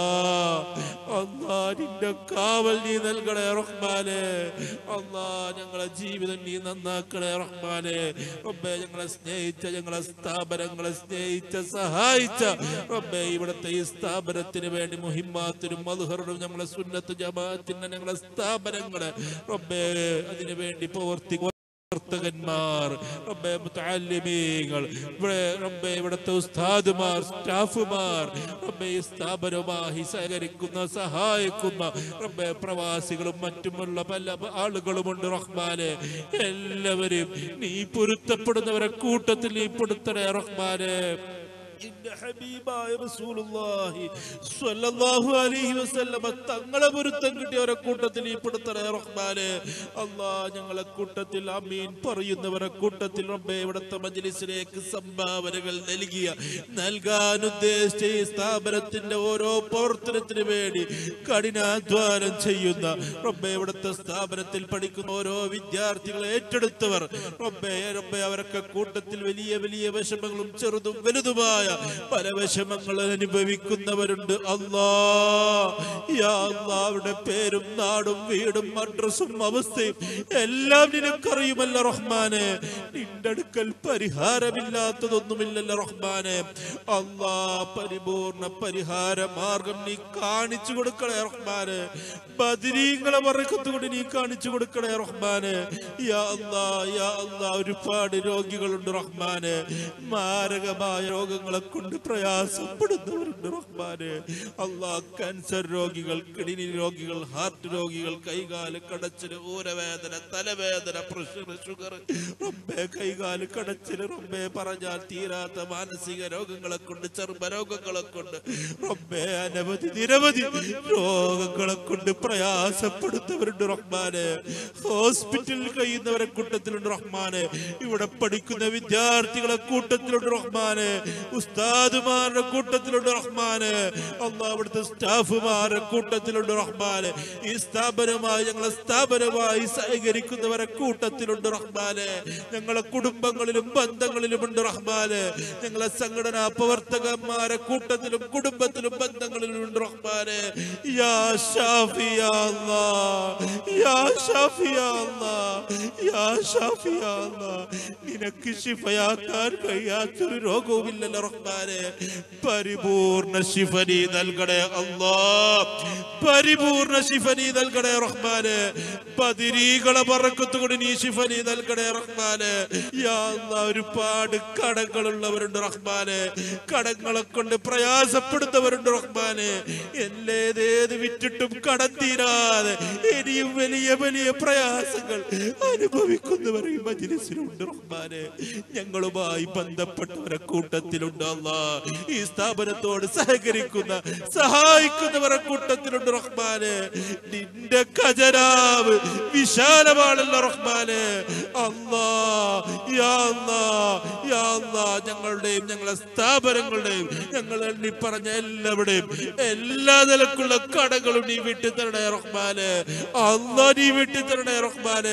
അല്ലാ, നിന്റെ കാവൽ നീ നൽകണേ റഹ്മാനെ. അല്ലാ, ഞങ്ങളെ ജീവിതം നീ നന്നാക്കണേ റഹ്മാനെ. റബ്ബേ, ഞങ്ങളെ സ്നേഹിച്ച, ഞങ്ങളെ സ്ഥാപനങ്ങളെ സ്നേഹിച്ച, സഹായിച്ച റബ്ബേ, ഇവിടുത്തെ ഈ സ്ഥാപനത്തിന് വേണ്ടി മുഹിമ്മാത്തിനും മദ്ഹറിനും ഞങ്ങളെ സുന്നത്ത് ജമാഅത്തിന് ഞങ്ങളെ സ്ഥാപനങ്ങളെ റബ്ബേ അതിനു വേണ്ടി പ്രവർത്തകന്മാർ റബ്ബേ, മുതഅല്ലിമീങ്ങൾ ഇവിടെ റബ്ബേ, ഇവിടുത്തെ ഉസ്താദുമാർ, സ്റ്റാഫുമാർ റബ്ബേ, ഈ സ്ഥാപനവുമായി സഹകരിക്കുന്ന, സഹായിക്കുന്ന റബ്ബേ, പ്രവാസികളും മറ്റുമുള്ള പല ആളുകളുമുണ്ട് റഹ്മാനെ. എല്ലാവരെയും നീ പൊരുത്തപ്പെടുന്നവരെ കൂട്ടത്തിൽ നീ പെടുത്തണേ റഹ്മാനെ. നിന്റെ ഹബീബായ റസൂലുള്ളാഹി സ്വല്ലല്ലാഹു അലൈഹി വസല്ലമ തങ്ങളെ പൊരുത്തം കിട്ടിയവരെ കൂട്ടത്തിൽ ഈ പെടുത്തണേ റഹ്മാനെ. അല്ലാ, ഞങ്ങളെ കൂട്ടത്തിൽ ആമീൻ പറയുന്നവരെ കൂട്ടത്തിൽ റബ്ബേ, ഇവിടുത്തെ മജ്‌ലിസിലേക്ക് സംഭാവനകൾ നൽകാൻ ഉദ്ദേശിച്ച ഈ സ്ഥാപനത്തിന്റെ ഓരോ പ്രവർത്തനത്തിന് വേണ്ടി കഠിനാധ്വാനം ചെയ്യുന്ന റബ്ബേ, ഇവിടുത്തെ സ്ഥാപനത്തിൽ പഠിക്കുന്ന ഓരോ വിദ്യാർത്ഥികളെ ഏറ്റെടുത്തവർ റബ്ബേ, അവരൊക്കെ കൂട്ടത്തിൽ വലിയ വലിയ വിഷമങ്ങളും ചെറുതും വലുതുമായ പല വിഷമങ്ങൾ അനുഭവിക്കുന്നവരുണ്ട്. അല്ലാ, യാ അല്ലാ, അവരുടെ പേരും നാടും വീടും അഡ്രസ്സും അവസ്ഥയും എല്ലാം നിനക്കറിയുമല്ല റഹ്മാനെ. നിന്റെ അടുക്കൽ പരിഹാരമില്ലാത്തതൊന്നുമില്ലല്ലോ റഹ്മാനെ. അല്ലാ, പരിപൂർണ പരിഹാര മാർഗം നീ കാണിച്ചു കൊടുക്കണേ റഹ്മാനെ. ബദരീങ്ങളെ ബറക്കത്തുകൊണ്ട് നീ കാണിച്ചു കൊടുക്കണേ റഹ്മാനെ. യാ അല്ലാ, യാ അല്ലാ, ഒരുപാട് രോഗികളുണ്ട് റഹ്മാനെ. മാരകമായ രോഗങ്ങളെ കൊണ്ട് പ്രയാസപ്പെടുന്നവരുണ്ട് റഹ്മാനെ. അല്ലാ, ക്യാൻസർ രോഗികൾ, കിഡ്നി രോഗികൾ, ഹാർട്ട് രോഗികൾ, കൈകാല് കടച്ചില്, ഊരവേദന, തലവേദന, പ്രഷർ, ഷുഗർ റബ്ബേ, കൈകാല് കടച്ചില് റബ്ബേ, പറഞ്ഞാൽ തീരാത്ത മാനസിക രോഗങ്ങളെ കൊണ്ട്, ചർമ്മ രോഗങ്ങളെ കൊണ്ട് റബ്ബേ, അനവധി നിരവധി രോഗങ്ങളെ കൊണ്ട് പ്രയാസപ്പെടുന്നവരുണ്ട് റഹ്മാനെ. ഹോസ്പിറ്റലിൽ കഴിയുന്നവരെ കൂട്ടത്തിലുണ്ട് റഹ്മാനെ. ഇവിടെ പഠിക്കുന്ന വിദ്യാർത്ഥികളെ കൂട്ടത്തിലുണ്ട് റഹ്മാനെ. ഉസ്താദുമാരുടെ കൂട്ടത്തിലുണ്ട് റഹ്മാനെ. അല്ലാഹ്, അവിടുത്തെ സ്റ്റാഫുമാരുടെ കൂട്ടത്തിലുണ്ട് റഹ്മാനെ. ഈ സ്ഥാപനവുമായി, ഞങ്ങളെ സ്ഥാപനവുമായി സഹകരിക്കുന്നവരെ കൂട്ടത്തിലുണ്ട് റഹ്മാനെ. ഞങ്ങളെ കുടുംബങ്ങളിലും ബന്ധങ്ങളിലുമുണ്ട് റഹ്മാനെ. ഞങ്ങളെ സംഘടനാ പ്രവർത്തകന്മാരെ കൂട്ടത്തിലും കുടുംബത്തിലും ബന്ധങ്ങളിലും ഉണ്ട് റഹ്മാനെ. യാ ഷാഫി, യാ അല്ലാഹ്, യാ ഷാഫി യാ അല്ലാഹ്, യാ ഷാഫി യാ അല്ലാഹ്. നിനക്ക് ശിഫയാക്കാൻ കഴിയാത്തൊരു രോഗവുമില്ലല്ലോ റഹ്മാനെ. പരിപൂർണ ശിഫ നീ നൽകണേ അല്ലാഹ്, പരിപൂർണ ശിഫ നീ നൽകണേ റഹ്മാനെ. ബദരീകളെ ബറക്കത്ത് കൊണ്ട് നീ ശിഫ നീ നൽകണേ റഹ്മാനെ. യാ അല്ലാഹ്, ഒരുപാട് കടങ്ങളുള്ളവരുണ്ട് റഹ്മാനെ, കടങ്ങളെ കൊണ്ട് പ്രയാസപ്പെടുന്നവരുണ്ട് റഹ്മാനെ. ഏത് വിറ്റിട്ടും കടം തീരാതെ ഇനിയും വലിയ വലിയ പ്രയാസങ്ങൾ അനുഭവിക്കുന്നവർ ഈ മജ്‌ലിസിലുണ്ട് റഹ്മാനെ. ഞങ്ങളുമായി ബന്ധപ്പെട്ടവരെ കൂട്ടത്തിലുണ്ട് അല്ലാഹ്. ഈ സ്ഥാപനത്തോട് സഹകരിക്കുന്ന സഹായിക്കുന്നവരെ കൂട്ടത്തിലുണ്ട് റഹ്മാനെ. നിന്റെ ഖജനാവ് വിശാലമാണല്ലോ റഹ്മാനെ. അല്ലാഹ് യാ അല്ലാഹ്, യാ അല്ലാഹ്, ഞങ്ങളുടെയും ഞങ്ങളെ സ്ഥാപനങ്ങളുടെയും ഞങ്ങൾ എണ്ണി പറഞ്ഞ എല്ലാവരുടെയും എല്ലാ നിലക്കുള്ള കടകളും നീ വിട്ടു തരണേ റഹ്മാനെ. അല്ലാഹ് നീ വിട്ടു തരണേ റഹ്മാനെ.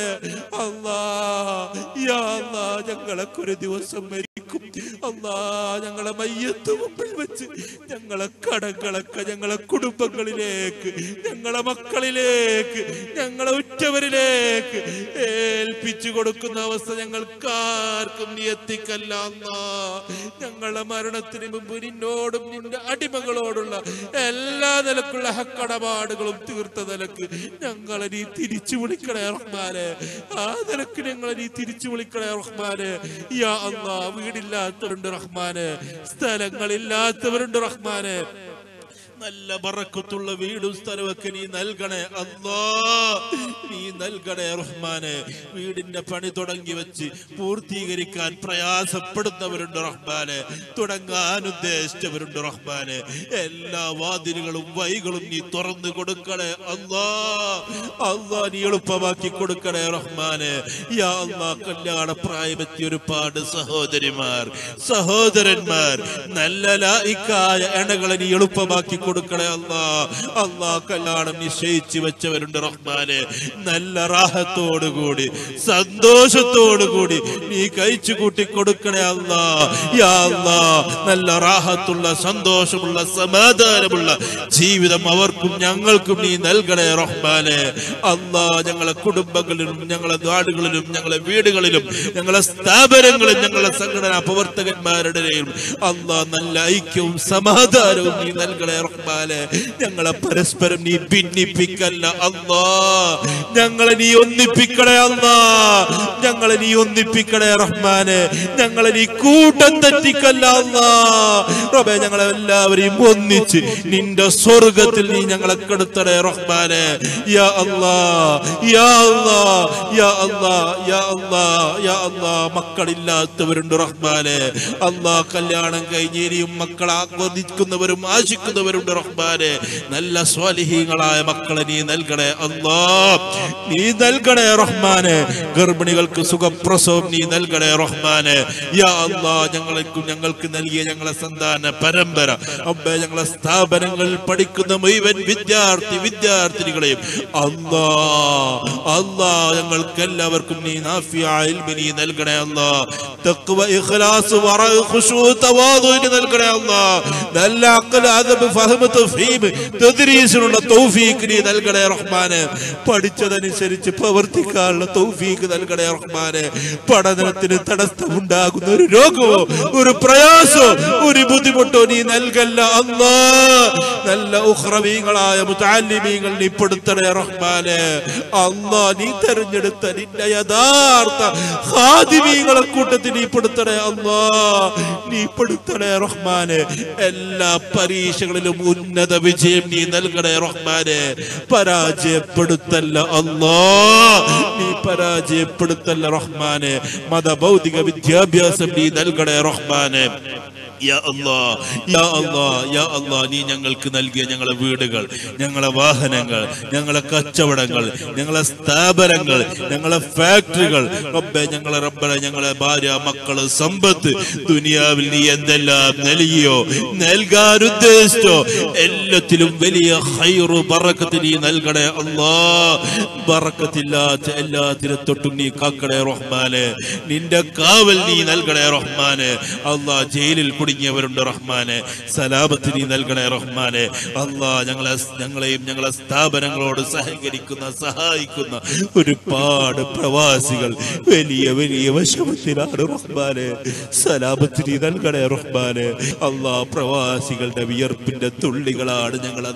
അല്ലാഹ് യാ അല്ലാഹ്, ഞങ്ങളൊക്കെ ഒരു ദിവസം മരിക്കും അല്ലാഹ്. ഞങ്ങളെ മയ്യത്ത് മുമ്പിൽ വെച്ച് ഞങ്ങളെ കടങ്ങളൊക്കെ ഞങ്ങളെ കുടുംബങ്ങളിലേക്ക്, ഞങ്ങളെ മക്കളിലേക്ക്, ഞങ്ങളെ ഉറ്റവരിലേക്ക് ഏൽപ്പിച്ചു കൊടുക്കുന്ന അവസ്ഥ ഞങ്ങൾക്കാർക്കും നീ എത്തിക്കല്ല അല്ലാഹ്. ഞങ്ങളുടെ മരണത്തിന് മുമ്പ് നിന്നോടും നിന്റെ അടിമകളോടുള്ള എല്ലാ നിലക്കുള്ള കടപാടുകളും തീർത്ത നിലക്ക് ഞങ്ങളെ നീ തിരിച്ചു വിളിക്കണേ റഹ്മാനെ. ആ നിലക്ക് ഞങ്ങളെ നീ തിരിച്ചു വിളിക്കണേ റഹ്മാനെ. യാ അല്ലാഹ്, വീടില്ലാത്തവരുണ്ട് റഹ്മാനെ, സ്ഥലങ്ങളില്ലാത്തവരുണ്ട് റഹ്മാനെ. നല്ല ബറക്കത്തുള്ള വീടും സ്ഥലമൊക്കെ നീ നൽകണേ അല്ലാഹ്, നീ നൽകണേ റഹ്മാനെ. വീടിന്റെ പണി തുടങ്ങി വെച്ച് പൂർത്തീകരിക്കാൻ പ്രയാസപ്പെടുന്നവരുണ്ട് റഹ്മാനെ, തുടങ്ങാൻ ഉദ്ദേശിച്ചവരുണ്ട് റഹ്മാനെ. എല്ലാ വാതിലുകളും വഴികളും നീ തുറന്നു കൊടുക്കണേ അല്ലാഹ്. അല്ലാഹ് നീ എളുപ്പമാക്കി കൊടുക്കണേ റഹ്മാനെ. യാ അല്ലാഹ്, കല്യാണ പ്രായമെത്തിയ ഒരുപാട് സഹോദരിമാർ സഹോദരന്മാർ നല്ല ലായിക്കായ ഇണകളെ നീ എളുപ്പമാക്കി കൊടുക്കണേ അല്ലാഹ്. അല്ലാഹ്, കല്യാണം നിശ്ചയിച്ചു വെച്ചവരുണ്ട് റഹ്മാനെ. നല്ല റാഹത്തോടുകൂടി സന്തോഷത്തോടുകൂടി നീ കഴിച്ചു കൂട്ടി കൊടുക്കണേ അല്ലാഹ്. യാ അല്ലാഹ്, നല്ല റാഹത്തുള്ള സന്തോഷമുള്ള സമാധാനമുള്ള ജീവിതം അവർക്കും ഞങ്ങൾക്കും നീ നൽകണേ റഹ്മാനെ. അല്ലാഹ്, ഞങ്ങളെ കുടുംബങ്ങളിലും ഞങ്ങളെ നാടുകളിലും ഞങ്ങളെ വീടുകളിലും ഞങ്ങളെ സ്ഥാപനങ്ങളിലും ഞങ്ങളെ സംഘടനാ പ്രവർത്തകന്മാരുടെയും അല്ലാഹ് നല്ല ഐക്യവും സമാധാനവും നീ നൽകണേ റഹ്മാനെ. ഞങ്ങളെ പരസ്പരം നീ ഭിന്നിപ്പിക്കല്ല അല്ലാഹ്, ഞങ്ങളെ നീ ഒന്നിപ്പിക്കണേ അല്ലാഹ്, ഞങ്ങളെ നീ ഒന്നിപ്പിക്കണേ റഹ്മാനെ. ഞങ്ങളെ നീ കൂട്ടം തെറ്റിക്കല്ല അല്ലാഹ്. റബ്ബേ, ഞങ്ങളെ എല്ലാവരെയും ഒന്നിച്ച് നിന്റെ സ്വർഗത്തിൽ നീ ഞങ്ങളെ കെടുത്തണേ റഹ്മാനെ. യാ അല്ലാഹ്, യാ അല്ലാഹ്, യാ അല്ലാഹ്, യാ അല്ലാഹ്, യാ അല്ലാഹ്, മക്കളില്ലാത്തവരുണ്ട് റഹ്മാനെ. അല്ലാഹ്, കല്യാണം കഴിഞ്ഞ് ഇനിയും മക്കളെ ആസ്വദിക്കുന്നവരും ആശിക്കുന്നവരുണ്ട് റഹ്മാനെ. നല്ല സ്വാലിഹീങ്ങളായ മക്കളെ നീ നൽകണേ അല്ലാഹ്, നീ നൽകണേ റഹ്മാനെ. ഗർഭിണികൾക്ക് സുഖപ്രസവം നീ നൽകണേ റഹ്മാനെ. യാ അല്ലാഹ്, ഞങ്ങൾക്ക് നൽകിയ ഞങ്ങളെ സന്താന പരമ്പര റബ്ബേ, ഞങ്ങളെ സ്ഥാപനങ്ങളിൽ പഠിക്കുന്ന മുഴുവൻ വിദ്യാർത്ഥിനികളെയും അല്ലാഹ് അല്ലാഹ് ഞങ്ങൾക്ക് എല്ലാവർക്കും നീ നാഫിയ ഇൽമ നീ നൽകണേ അല്ലാഹ്. തഖ്വ, ഇഖ്ലാസ്, വറഅ, ഖുശൂ, തവാദു നൽകണേ അല്ലാഹ്. നല്ല അഖ്ൽ, അദബ്, ഫഹ്മ്, തഫ്ഹീം, തദ്രീസിനുള്ള തൗഫീഖ് നീ നൽകണേ റഹ്മാനെ. പഠിച്ചതനുസരിച്ച് പ്രവർത്തിക്കാനുള്ള തൗഫീഖ് നൽകണേ റഹ്മാനെ. പഠനത്തിന് തടസ്സമുണ്ടാകുന്ന ഒരു രോഗമോ ഒരു പ്രയാസോ ഒരു ബുദ്ധിമുട്ടോ നീ നൽകല്ല അല്ലാഹ്. നല്ല ഉഖ്റവീങ്ങളായ മുതഅല്ലിമീങ്ങൾ നീ പെടുത്തണേ റഹ്മാനെ. അല്ലാഹ്, നീ തെരഞ്ഞെടുത്ത നിന്റെ യഥാർത്ഥ ഖാദിമീങ്ങളെ കൂട്ടത്തിൽ നീ പെടുത്തണേ അല്ലാഹ്, നീ പെടുത്തണേ റഹ്മാനെ. എല്ലാ പരീക്ഷകളിലും ഉന്നത വിജയം നീ നൽകണേ റഹ്മാനെ. പരാജയപ്പെടുത്തല്ല അല്ലാഹ്, നീ പരാജയപ്പെടുത്തല്ല റഹ്മാനെ. മതഭൗതിക വിദ്യാഭ്യാസം നീ നൽകണേ റഹ്മാനെ. യാ അല്ലാഹ്, യാ അല്ലാഹ്, യാ അല്ലാഹ്, നീ ഞങ്ങൾക്ക് നൽകിയ ഞങ്ങളെ വീടുകൾ, ഞങ്ങളെ വാഹനങ്ങൾ, ഞങ്ങളെ കച്ചവടങ്ങൾ, ഞങ്ങളെ സ്ഥാപനങ്ങൾ, ഞങ്ങളെ ഫാക്ടറികൾ റബ്ബേ, ഞങ്ങളെ ഭാര്യ, മക്കള്, സമ്പത്ത്, ദുനിയാവിൽ നീ എന്തെല്ലാം നൽകിയോ നൽകാൻ ഉദ്ദേശിച്ചോ എല്ലാത്തിലും വലിയ ഖൈറു ബറക്കത്ത് നീ നൽകണേ അല്ലാഹ്. ബറക്കത്തില്ലാത്ത എല്ലാത്തിനും തൊട്ടും നീ കാക്കണേ റഹ്മാനെ. നിന്റെ കാവൽ നീ നൽകണേ റഹ്മാനെ. അല്ലാഹ് ജയിലിൽ കുടുങ്ങിയവരുണ്ട് റഹ്മാനെ, സലാമത്ത് നീ നൽകണേ റഹ്മാനെ. അല്ലാഹ് ഞങ്ങളെയും ഞങ്ങളെ സ്ഥാപനങ്ങളോട് സഹായിക്കുന്ന ഒരുപാട് പ്രവാസികൾ വലിയ വലിയ വിഷമത്തിലാണ് റഹ്മാനെ. സലാമത്ത് നീ നൽകണേ റഹ്മാനെ. അല്ലാഹ് പ്രവാസികളുടെ വിയർപ്പിന്റെ തുള്ളികളാണ് ഞങ്ങളുടെ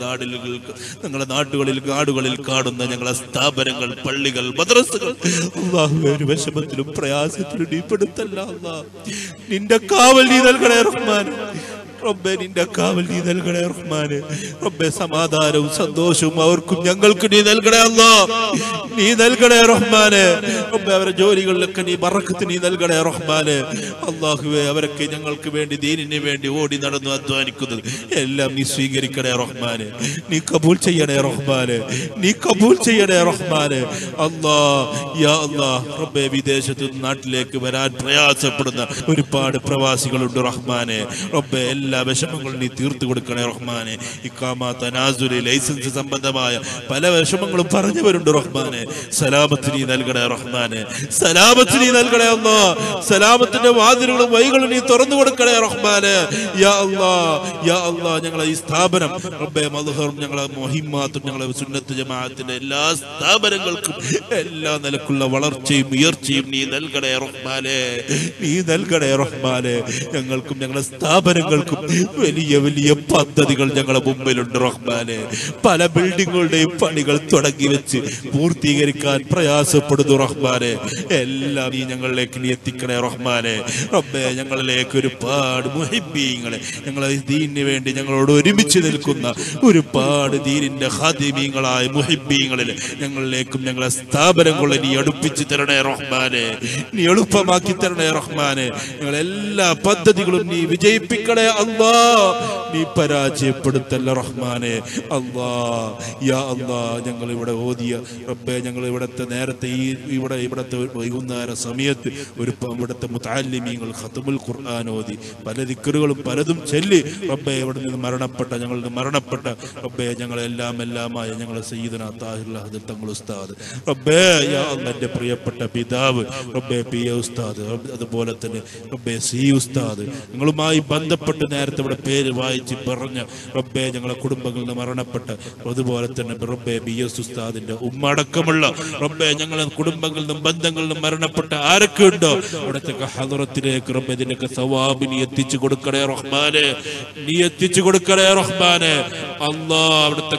നാടുകളിൽ കാടുകളിൽ കാണുന്ന ഞങ്ങളെ സ്ഥാപനങ്ങൾ, പള്ളികൾ, മദ്രസകൾ. അല്ലാഹുവേ, ഒരു വിഷമത്തിലും പ്രയാസത്തിലും നീ പെടുത്തല്ല അല്ലാഹ്. നിന്റെ കാവൽ നീ നൽകണേ റഹ്മാനെ. റബ്ബേ, നിന്റെ കാവൽ നീ നൽകണേ റഹ്മാനെ. റബ്ബേ, സമാധാനവും സന്തോഷവും അവർക്കും ഞങ്ങൾക്ക് നീ നൽകണേ അല്ലാഹ്. നീ നൽകണേ റഹ്മാനെ. റബ്ബേ, അവരുടെ ജോലികളിലൊക്കെ നീ ബറക്കത്ത് നീ നൽകണേ റഹ്മാനെ. അല്ലാഹുവേ, അവരൊക്കെ ഞങ്ങൾക്ക് വേണ്ടി ദീനിന് വേണ്ടി ഓടി നടന്നു അധ്വാനിക്കുന്നത് എല്ലാം നീ സ്വീകരിക്കണേ റഹ്മാനെ. നീ കബൂൽ ചെയ്യണേ റഹ്മാനെ. നീ കബൂൽ ചെയ്യണേ റഹ്മാനെ. അല്ലാഹ്, യാ അല്ലാഹ്, റബ്ബേ, വിദേശത്ത് നാട്ടിലേക്ക് വരാൻ പ്രയാസപ്പെടുന്ന ഒരുപാട് പ്രവാസികളുണ്ട് റഹ്മാനെ. റബ്ബേ, എല്ലാ വിഷമങ്ങളും നീ തീർത്തു കൊടുക്കണേ റഹ്മാനെ. ഇഖാമ, തനാസുല്, ലൈസൻസ് സംബന്ധമായ പല വിഷമങ്ങളും പറഞ്ഞവരുണ്ട് റഹ്മാനെ. സലാമത്ത് നീ നൽകണേ റഹ്മാനെ. സലാമത്ത് നീ നൽകണേ അല്ലാഹ്. സലാമത്തിന്റെ വാതിലുകളും വഴികളും നീ തുറന്നു കൊടുക്കണേ റഹ്മാനെ. യാ അല്ലാഹ്, യാ അല്ലാഹ്, ഞങ്ങളെ ഈ സ്ഥാപനം റബ്ബേ, മദ്ഹറും ഞങ്ങളെ മുഹിമ്മാത്തും ഞങ്ങളെ സുന്നത്ത് ജമാഅത്തിന്റെ എല്ലാ സ്ഥാപനങ്ങൾക്കും എല്ലാ നിലക്കുള്ള വളർച്ചയും ഉയർച്ചയും നീ നൽകണേ റഹ്മാനെ. നീ നൽകണേ റഹ്മാനെ. ഞങ്ങൾക്കും ഞങ്ങളെ സ്ഥാപനങ്ങൾക്കും വലിയ വലിയ പദ്ധതികൾ ഞങ്ങളുടെ മുമ്പിലുണ്ട് റഹ്മാനെ. പല ബിൽഡിങ്ങുകളുടെയും പണികൾ തുടങ്ങി വെച്ച് പൂർത്തീകരിക്കാൻ പ്രയാസപ്പെടുന്നു റഹ്മാനെ. എല്ലാം നീ ഞങ്ങളിലേക്ക് നീ എത്തിക്കണേ റഹ്മാനെ. റബ്ബേ, ഞങ്ങളിലേക്ക് ഒരുപാട് മുഹിബ്ബീങ്ങളെ, ഞങ്ങളെ ദീനിന് വേണ്ടി ഞങ്ങളോട് ഒരുമിച്ച് നിൽക്കുന്ന ഒരുപാട് ദീനിന്റെ ഖാദിമീങ്ങളായ മുഹിബ്ബീങ്ങളിൽ ഞങ്ങളിലേക്കും ഞങ്ങളെ സ്ഥാപനങ്ങളെ നീ അടുപ്പിച്ച് തരണേ റഹ്മാനെ. നീ എളുപ്പമാക്കി തരണേ റഹ്മാനെ. ഞങ്ങളെല്ലാ പദ്ധതികളും നീ വിജയിപ്പിക്കണേ അല്ലാഹ്. നീ പരാജയപ്പെടുത്തല്ല റഹ്മാനെ. അല്ലാഹ്, യാ അല്ലാഹ്, ഞങ്ങൾ ഇവിടെ ഓതിയ റബ്ബേ, ഞങ്ങൾ ഇവിടുത്തെ നേരത്തെ ഇവിടുത്തെ വൈകുന്നേര സമയത്ത് ഇവിടുത്തെ മുതഅല്ലിമീങ്ങൾ ഖത്മുൽ ഖുർആൻ ഓതി പല ദിക്റുകളും പലതും ചൊല്ലി റബ്ബേ, ഇവിടെ നിന്ന് മരണപ്പെട്ട റബ്ബേ, എല്ലാമായ ഞങ്ങളെ സയ്യിദുനാ താഹിറുൽ ഹദർ തങ്ങൾ ഉസ്താദ് റബ്ബേ, യാ അല്ലാഹ്, എൻ്റെ പ്രിയപ്പെട്ട പിതാവ് റബ്ബേ പി എ ഉസ്താദ്, അതുപോലെ തന്നെ റബ്ബേ സി ഉസ്താദ്, ഞങ്ങളുമായി ബന്ധപ്പെട്ട് നേരത്തെ ഇവിടെ പേര് വായിച്ച് പറഞ്ഞ റബ്ബേ, ഞങ്ങളെ കുടുംബങ്ങളിൽ നിന്ന് മരണപ്പെട്ട, അതുപോലെ തന്നെ റബ്ബേ ബി എസ് ഉസ്താദിന്റെ ഉമ്മടക്കമുള്ള റബ്ബേ, ഞങ്ങളെ കുടുംബങ്ങളിൽ നിന്നും ബന്ധങ്ങളിൽ നിന്നും മരണപ്പെട്ട ആരൊക്കെ ഉണ്ടോ അവിടത്തെ ഹദറത്തിലേക്ക് റബ്ബേ ഇതിനൊക്കെ സവാബ് നീ എത്തിച്ചു കൊടുക്കണേ റഹ്മാനെ. നീ എത്തിച്ചു കൊടുക്കണേ റഹ്മാനെ. അല്ലാഹ്, അവിടുത്തെ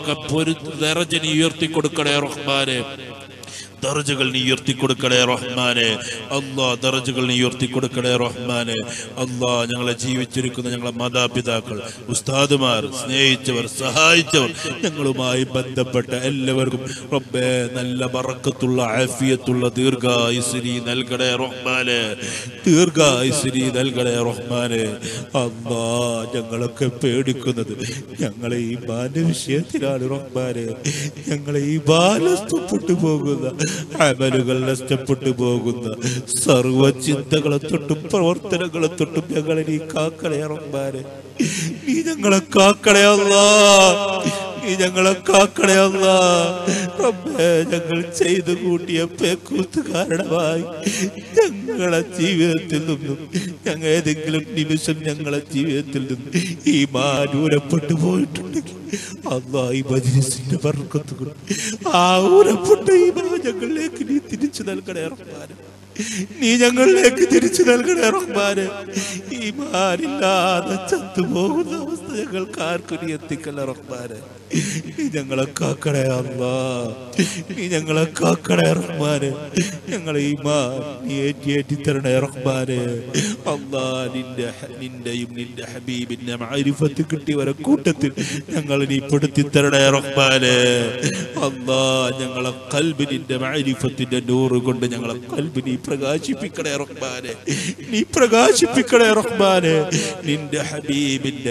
ദറജ നീ ഉയർത്തി കൊടുക്കണേ റഹ്മാനെ. ദർജകൾ നീ ഉയർത്തി കൊടുക്കണേ റഹ്മാനെ. അല്ലാഹ്, ദർജകൾ നീ ഉയർത്തി കൊടുക്കണേ റഹ്മാനെ. അല്ലാഹ്, ഞങ്ങളെ ജീവിച്ചിരിക്കുന്ന ഞങ്ങളെ മാതാപിതാക്കൾ, ഉസ്താദുമാർ, സ്നേഹിച്ചവർ, സഹായിച്ചവർ, ഞങ്ങളുമായി ബന്ധപ്പെട്ട എല്ലാവർക്കും റബ്ബേ നല്ല ബറക്കത്തുള്ള ആഫിയത്തുള്ള ദീർഘായുസ്സ് നീ നൽകണേ റഹ്മാനെ. ദീർഘായുസ്സ് നീ നൽകണേ റഹ്മാനെ. അല്ലാഹ്, ഞങ്ങളൊക്കെ പേടിക്കുന്നത് ഞങ്ങളെ ഈ ബാല്യ വിഷയത്തിലാണ് റഹ്മാനെ. ഞങ്ങളെ ഈ ബാലസ്തപ്പെട്ടു പോകുന്ന അമലുകൾ നഷ്ടപ്പെട്ടു പോകുന്ന സർവ്വ ചിന്തകളെ തൊട്ടും പ്രവർത്തനങ്ങളെ തൊട്ടും ഞങ്ങളെ നീ കാക്കണേ റഹ്മാനെ. നീ ഞങ്ങളെ കാക്കണേ അല്ലാഹ്. നീ ഞങ്ങളെ കാക്കണേ അല്ലാഹ്. റബ്ബേ, ഞങ്ങൾ ചെയ്തു കൂട്ടിയ പേക്കൂത്ത് കാരണമായി ഞങ്ങളെ ജീവിതത്തിൽ നിന്നും ഏതെങ്കിലും നിമിഷം ഞങ്ങളെ ജീവിതത്തിൽ നിന്നും ഈ മാനൂരപ്പെട്ടു പോയിട്ടുണ്ടെങ്കിൽ അല്ലാഹ്, ഈ മജ്‌ലിസിന്റെ ബർക്കത്ത് കൊണ്ട് ആ ഊരപ്പെട്ട ഈ ഞങ്ങളിലേക്ക് നീ തിരിച്ചു നൽകണേ റഹ്മാനെ. നീ ഞങ്ങളിലേക്ക് തിരിച്ചു നൽകണേ റഹ്മാനെ. ഈമാനില്ലാതെ ചത്തുപോകുന്ന അവസ്ഥ ഞങ്ങൾക്ക് ആർക്കും നീ എത്തിക്കല്ല റഹ്മാനെ. നീ ഞങ്ങളെ കാക്കണേ അല്ലാഹ്. നീ ഞങ്ങളെ കാക്കണേ റഹ്മാനെ. ഞങ്ങളെ ഈമാൻ നീ ഏറ്റി തരണേ റഹ്മാനെ. അല്ലാഹ്, നിന്റെയും നിന്റെ ഹബീബിന്റെ മഅരിഫത്ത് കിട്ടിയവരെ കൂട്ടത്തിൽ ഞങ്ങൾ നീ പെടുത്തി തരണേ റഹ്മാനെ. അല്ലാഹ്, ഞങ്ങളെ ഖൽബ് നിന്റെ മഅരിഫത്തിന്റെ നൂറ് കൊണ്ട് ഞങ്ങളെ ഖൽബ് നീ പ്രകാശിപ്പിക്കണേ റഹ്മാനെ. നീ പ്രകാശിപ്പിക്കണേ റഹ്മാനെ. നിന്റെ ഹബീബിന്റെ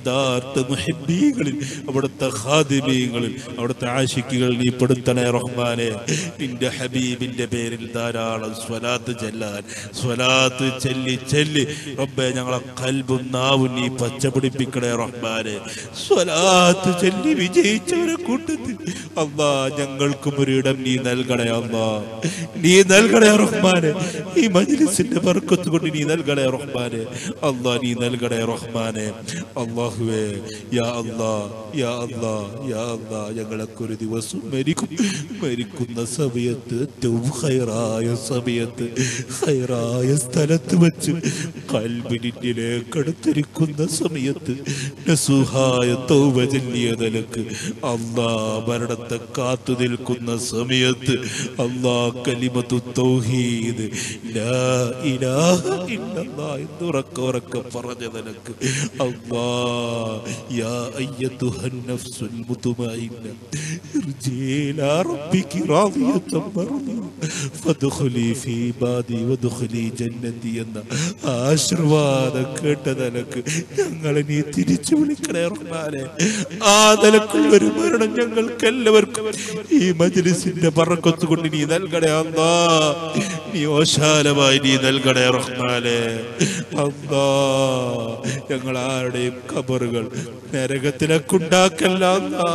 യഥാർത്ഥ മുഹിബ്ബീങ്ങളിൽ അവിടുത്തെ ഖാദിമീങ്ങളിൽ അവിടുത്തെ ആശിക്കുകൾ നീ പെടുത്തണേ റഹ്മാനെ. നിന്റെ ഹബീബിന്റെ പേരിൽ ധാരാളം സ്വലാത്ത് ചെല്ലാൻ, സ്വലാത്ത് ചൊല്ലി ചൊല്ലി റബ്ബേ ഞങ്ങളെ ഖൽബും നാവും നീ പച്ചപിടിപ്പിക്കണേ റഹ്മാനെ. സ്വലാത്ത് ചൊല്ലി വിജയിച്ചവരെ കൂട്ടത്തിൽ അല്ലാ ഞങ്ങൾക്കും ഒരിടം നീ നൽകണേ അല്ലാ, നീ നൽകണേ റഹ്മാനെ. ഈ മജ്ലിസിന്റെ ബർക്കത്ത് കൊണ്ട് നീ നൽകണേ റഹ്മാനെ. അല്ലാ നീ നൽകണേ റഹ്മാനെ. അല്ലാഹുവേ യാ അല്ലാ യാ അല്ലാ യാ അല്ലാ ഞങ്ങളൊക്കെ ഒരു ദിവസം മരിക്കുന്ന സമയത്ത് ഏറ്റവും ഹൈറായ സമയത്ത് ഹൈറായ സ്ഥലത്ത് വെച്ച് ഖൽബിനിലേക്ക് അടുത്തിരിക്കുന്ന സമയത്ത് നസുഹായ തൗബ ചൊല്ലിയ നിലക്ക് അല്ലാ മരണത്തെ കാത്തു നിൽക്കുന്ന സമയത്ത് അല്ലാ കലിമത്തു തൗഹീദ് ലാ ഇലാഹ ഇല്ലല്ലാഹ് എന്ന് ഉറക്കെ പറഞ്ഞ നിലക്ക് അല്ലാ യാ അയ്യതുഹൻ നഫ്സുൽ മുത്മഇന്ന ഇർജി ഇലാ റബ്ബികി റാദിയതൻ മർദിയ ഫദ്ഖുലി ഫീ ഇബാദി വദ്ഖുലി ജന്നതി എന്ന ആശീർവാദം കേട്ട നിലക്ക് ഞങ്ങളെ നീ തിരിച്ചു വിളിക്കണേ റഹ്മാനെ. ആ നിലക്കുള്ളൊരു മരണം ഞങ്ങൾക്ക് എല്ലാവർക്കും ഈ മജ്ലിസിന്റെ ബർക്കത്ത് കൊണ്ട് നീ നൽകണേ അല്ലാ, നീ ഓശാലമായി നീ നൽകണേ റഹ്മാനെ. അല്ലാ ഞങ്ങൾ ആരുടെയും ഖബറുകൾ നരകത്തിലേക്ക് ഉണ്ടാക്കല്ല അല്ലാ,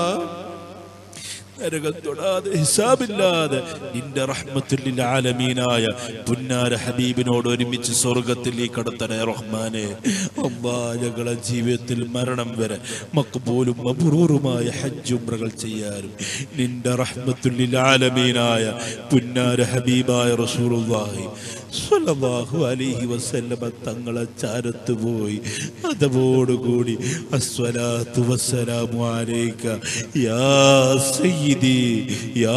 നരകം തൊടാതെ ഹിസാബില്ലാതെ നിന്റെ റഹ്മത്തുൽ ലിൽ ആലമീനായ പുന്നാര ഹബീബിനോട് ഒരുമിച്ച് സ്വർഗത്തിൽ നീ കടത്തണേ റഹ്മാനെ. അല്ലാ ഞങ്ങളുടെ ജീവിതത്തിൽ മരണം വരെ മഖ്ബൂലും മബ്റൂറുമായ ഹജ്ജ് ഉംറകൾ ചെയ്യാനും നിന്റെ റഹ്മത്തുൽ ലിൽ ആലമീനായ പുന്നാര ഹബീബായ റസൂലുള്ളാഹി സ്വല്ലല്ലാഹു അലൈഹി വസല്ലമ തങ്ങളെ ചാരത്ത് പോയി അതോടുകൂടി അസ്സലാത്തു വസ്സലാമു അലൈക യാ സയ്യിദി യാ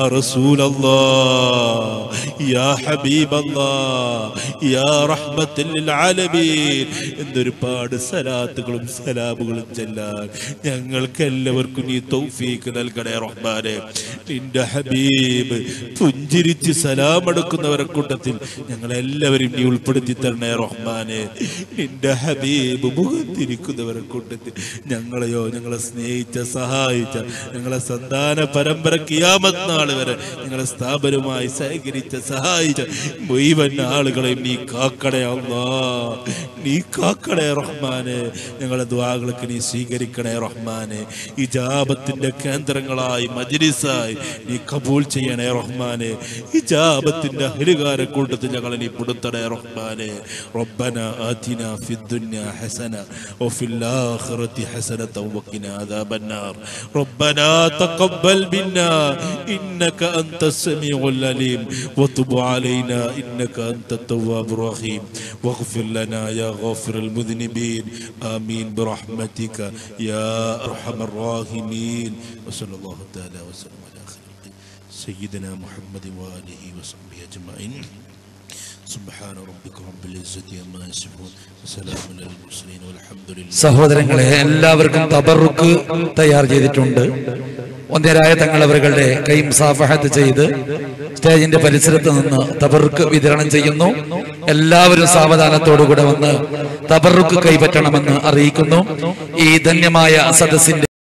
റസൂലല്ലാഹ് യാ ഹബീബല്ലാഹ് യാ റഹ്മത്തുൽ ലിൽ ആലമീൻ എന്നൊരുപാട് സലാത്തുകളും സലാമുകളും ചൊല്ലാൻ ഞങ്ങൾക്ക് എല്ലാവർക്കും നീ തൗഫീഖ് നൽകണേ റഹ്മാനെ. നിന്റെ ഹബീബ് പുഞ്ചിരിച്ച് സലാമെടുക്കുന്നവരെ കൂട്ടത്തിൽ ഞങ്ങളെല്ലാവരും നീ ഉൾപ്പെടുത്തി തരണേ റഹ്മാനെ. നിന്റെ ഹബീബ് മുഖത്തിരിക്കുന്നവരെ കൂട്ടത്തിൽ ഞങ്ങളെയോ ഞങ്ങളെ സ്നേഹിച്ച സഹായിച്ച ഞങ്ങളെ സന്താന പരമ്പര ഖിയാമത്ത് നാൾ വരെ ഞങ്ങളെ സ്ഥാപനവുമായി സഹകരിച്ച സഹായിച്ച മുഴുവൻ ആളുകളെയും നീ കാക്കണേ അല്ലാഹ്, നീ കാക്കണേ റഹ്മാനെ. ഞങ്ങളുടെ ദുആകളൊക്കെ നീ സ്വീകരിക്കണേ റഹ്മാനെ. ഇജാബത്തിന്റെ കേന്ദ്രങ്ങളായി മജ്ലിസായി നീ കബൂൽ ചെയ്യണേ റഹ്മാനെ. ഇജാബത്തിന്റെ അഹ്ലുകാരെ കൂട്ടത്തിൽ ഞങ്ങളെ നീ പെടുത്തണേ റഹ്മാനെ. റബ്ബന ആതിനാ ഫിദ്ദുനിയ ഹസന വഫിൽ ആഖിറതി ഹസനത വഖിനാ അദാബന്നാർ. റബ്ബനാ തഖബ്ബൽ മിന്നാ ഇന്നക അൻതസ് സമീഉൽ അലീം വതുബ് അലൈനാ ഇന്നക അൻതത് തവ്വാബുർ റഹീം വഗ്ഫിർ ലനാ യാ ഗാഫിറുൽ മുദ്നിബീൻ ആമീൻ ബിറഹ്മതിക യാ അർഹമർ റഹീമീൻ. വസല്ലല്ലാഹു തആല വസല്ലം അലാ ഖൽഖി സയ്യിദനാ മുഹമ്മദ് വആലിഹി വസഹ്ബിഹി അജ്മഈൻ. സുബ്ഹാന റബ്ബിക റബ്ബിൽ ഇസ്സതി അമ്മാ യസിഫൂൻ വസലാമുൻ അലൽ മുർസലീൻ വൽഹംദുലില്ലാഹി. സഹോദരങ്ങളെ, എല്ലാവർക്കും തബറുക്ക് തയ്യാർ ചെയ്തിട്ടുണ്ട്. ഒന്നരായ തങ്ങൾ അവരുടെ കൈ മുസാഫഹത്ത് ചെയ്ത് സ്റ്റേജിന്റെ പരിസരത്ത് നിന്ന് തബറുക്ക് വിതരണം ചെയ്യുന്നു. എല്ലാവരും സാവധാനത്തോടുകൂടെ വന്ന് തബറുക്ക് കൈപ്പറ്റണമെന്ന് അറിയിക്കുന്നു. ഈ ധന്യമായ സദസ്സിന്റെ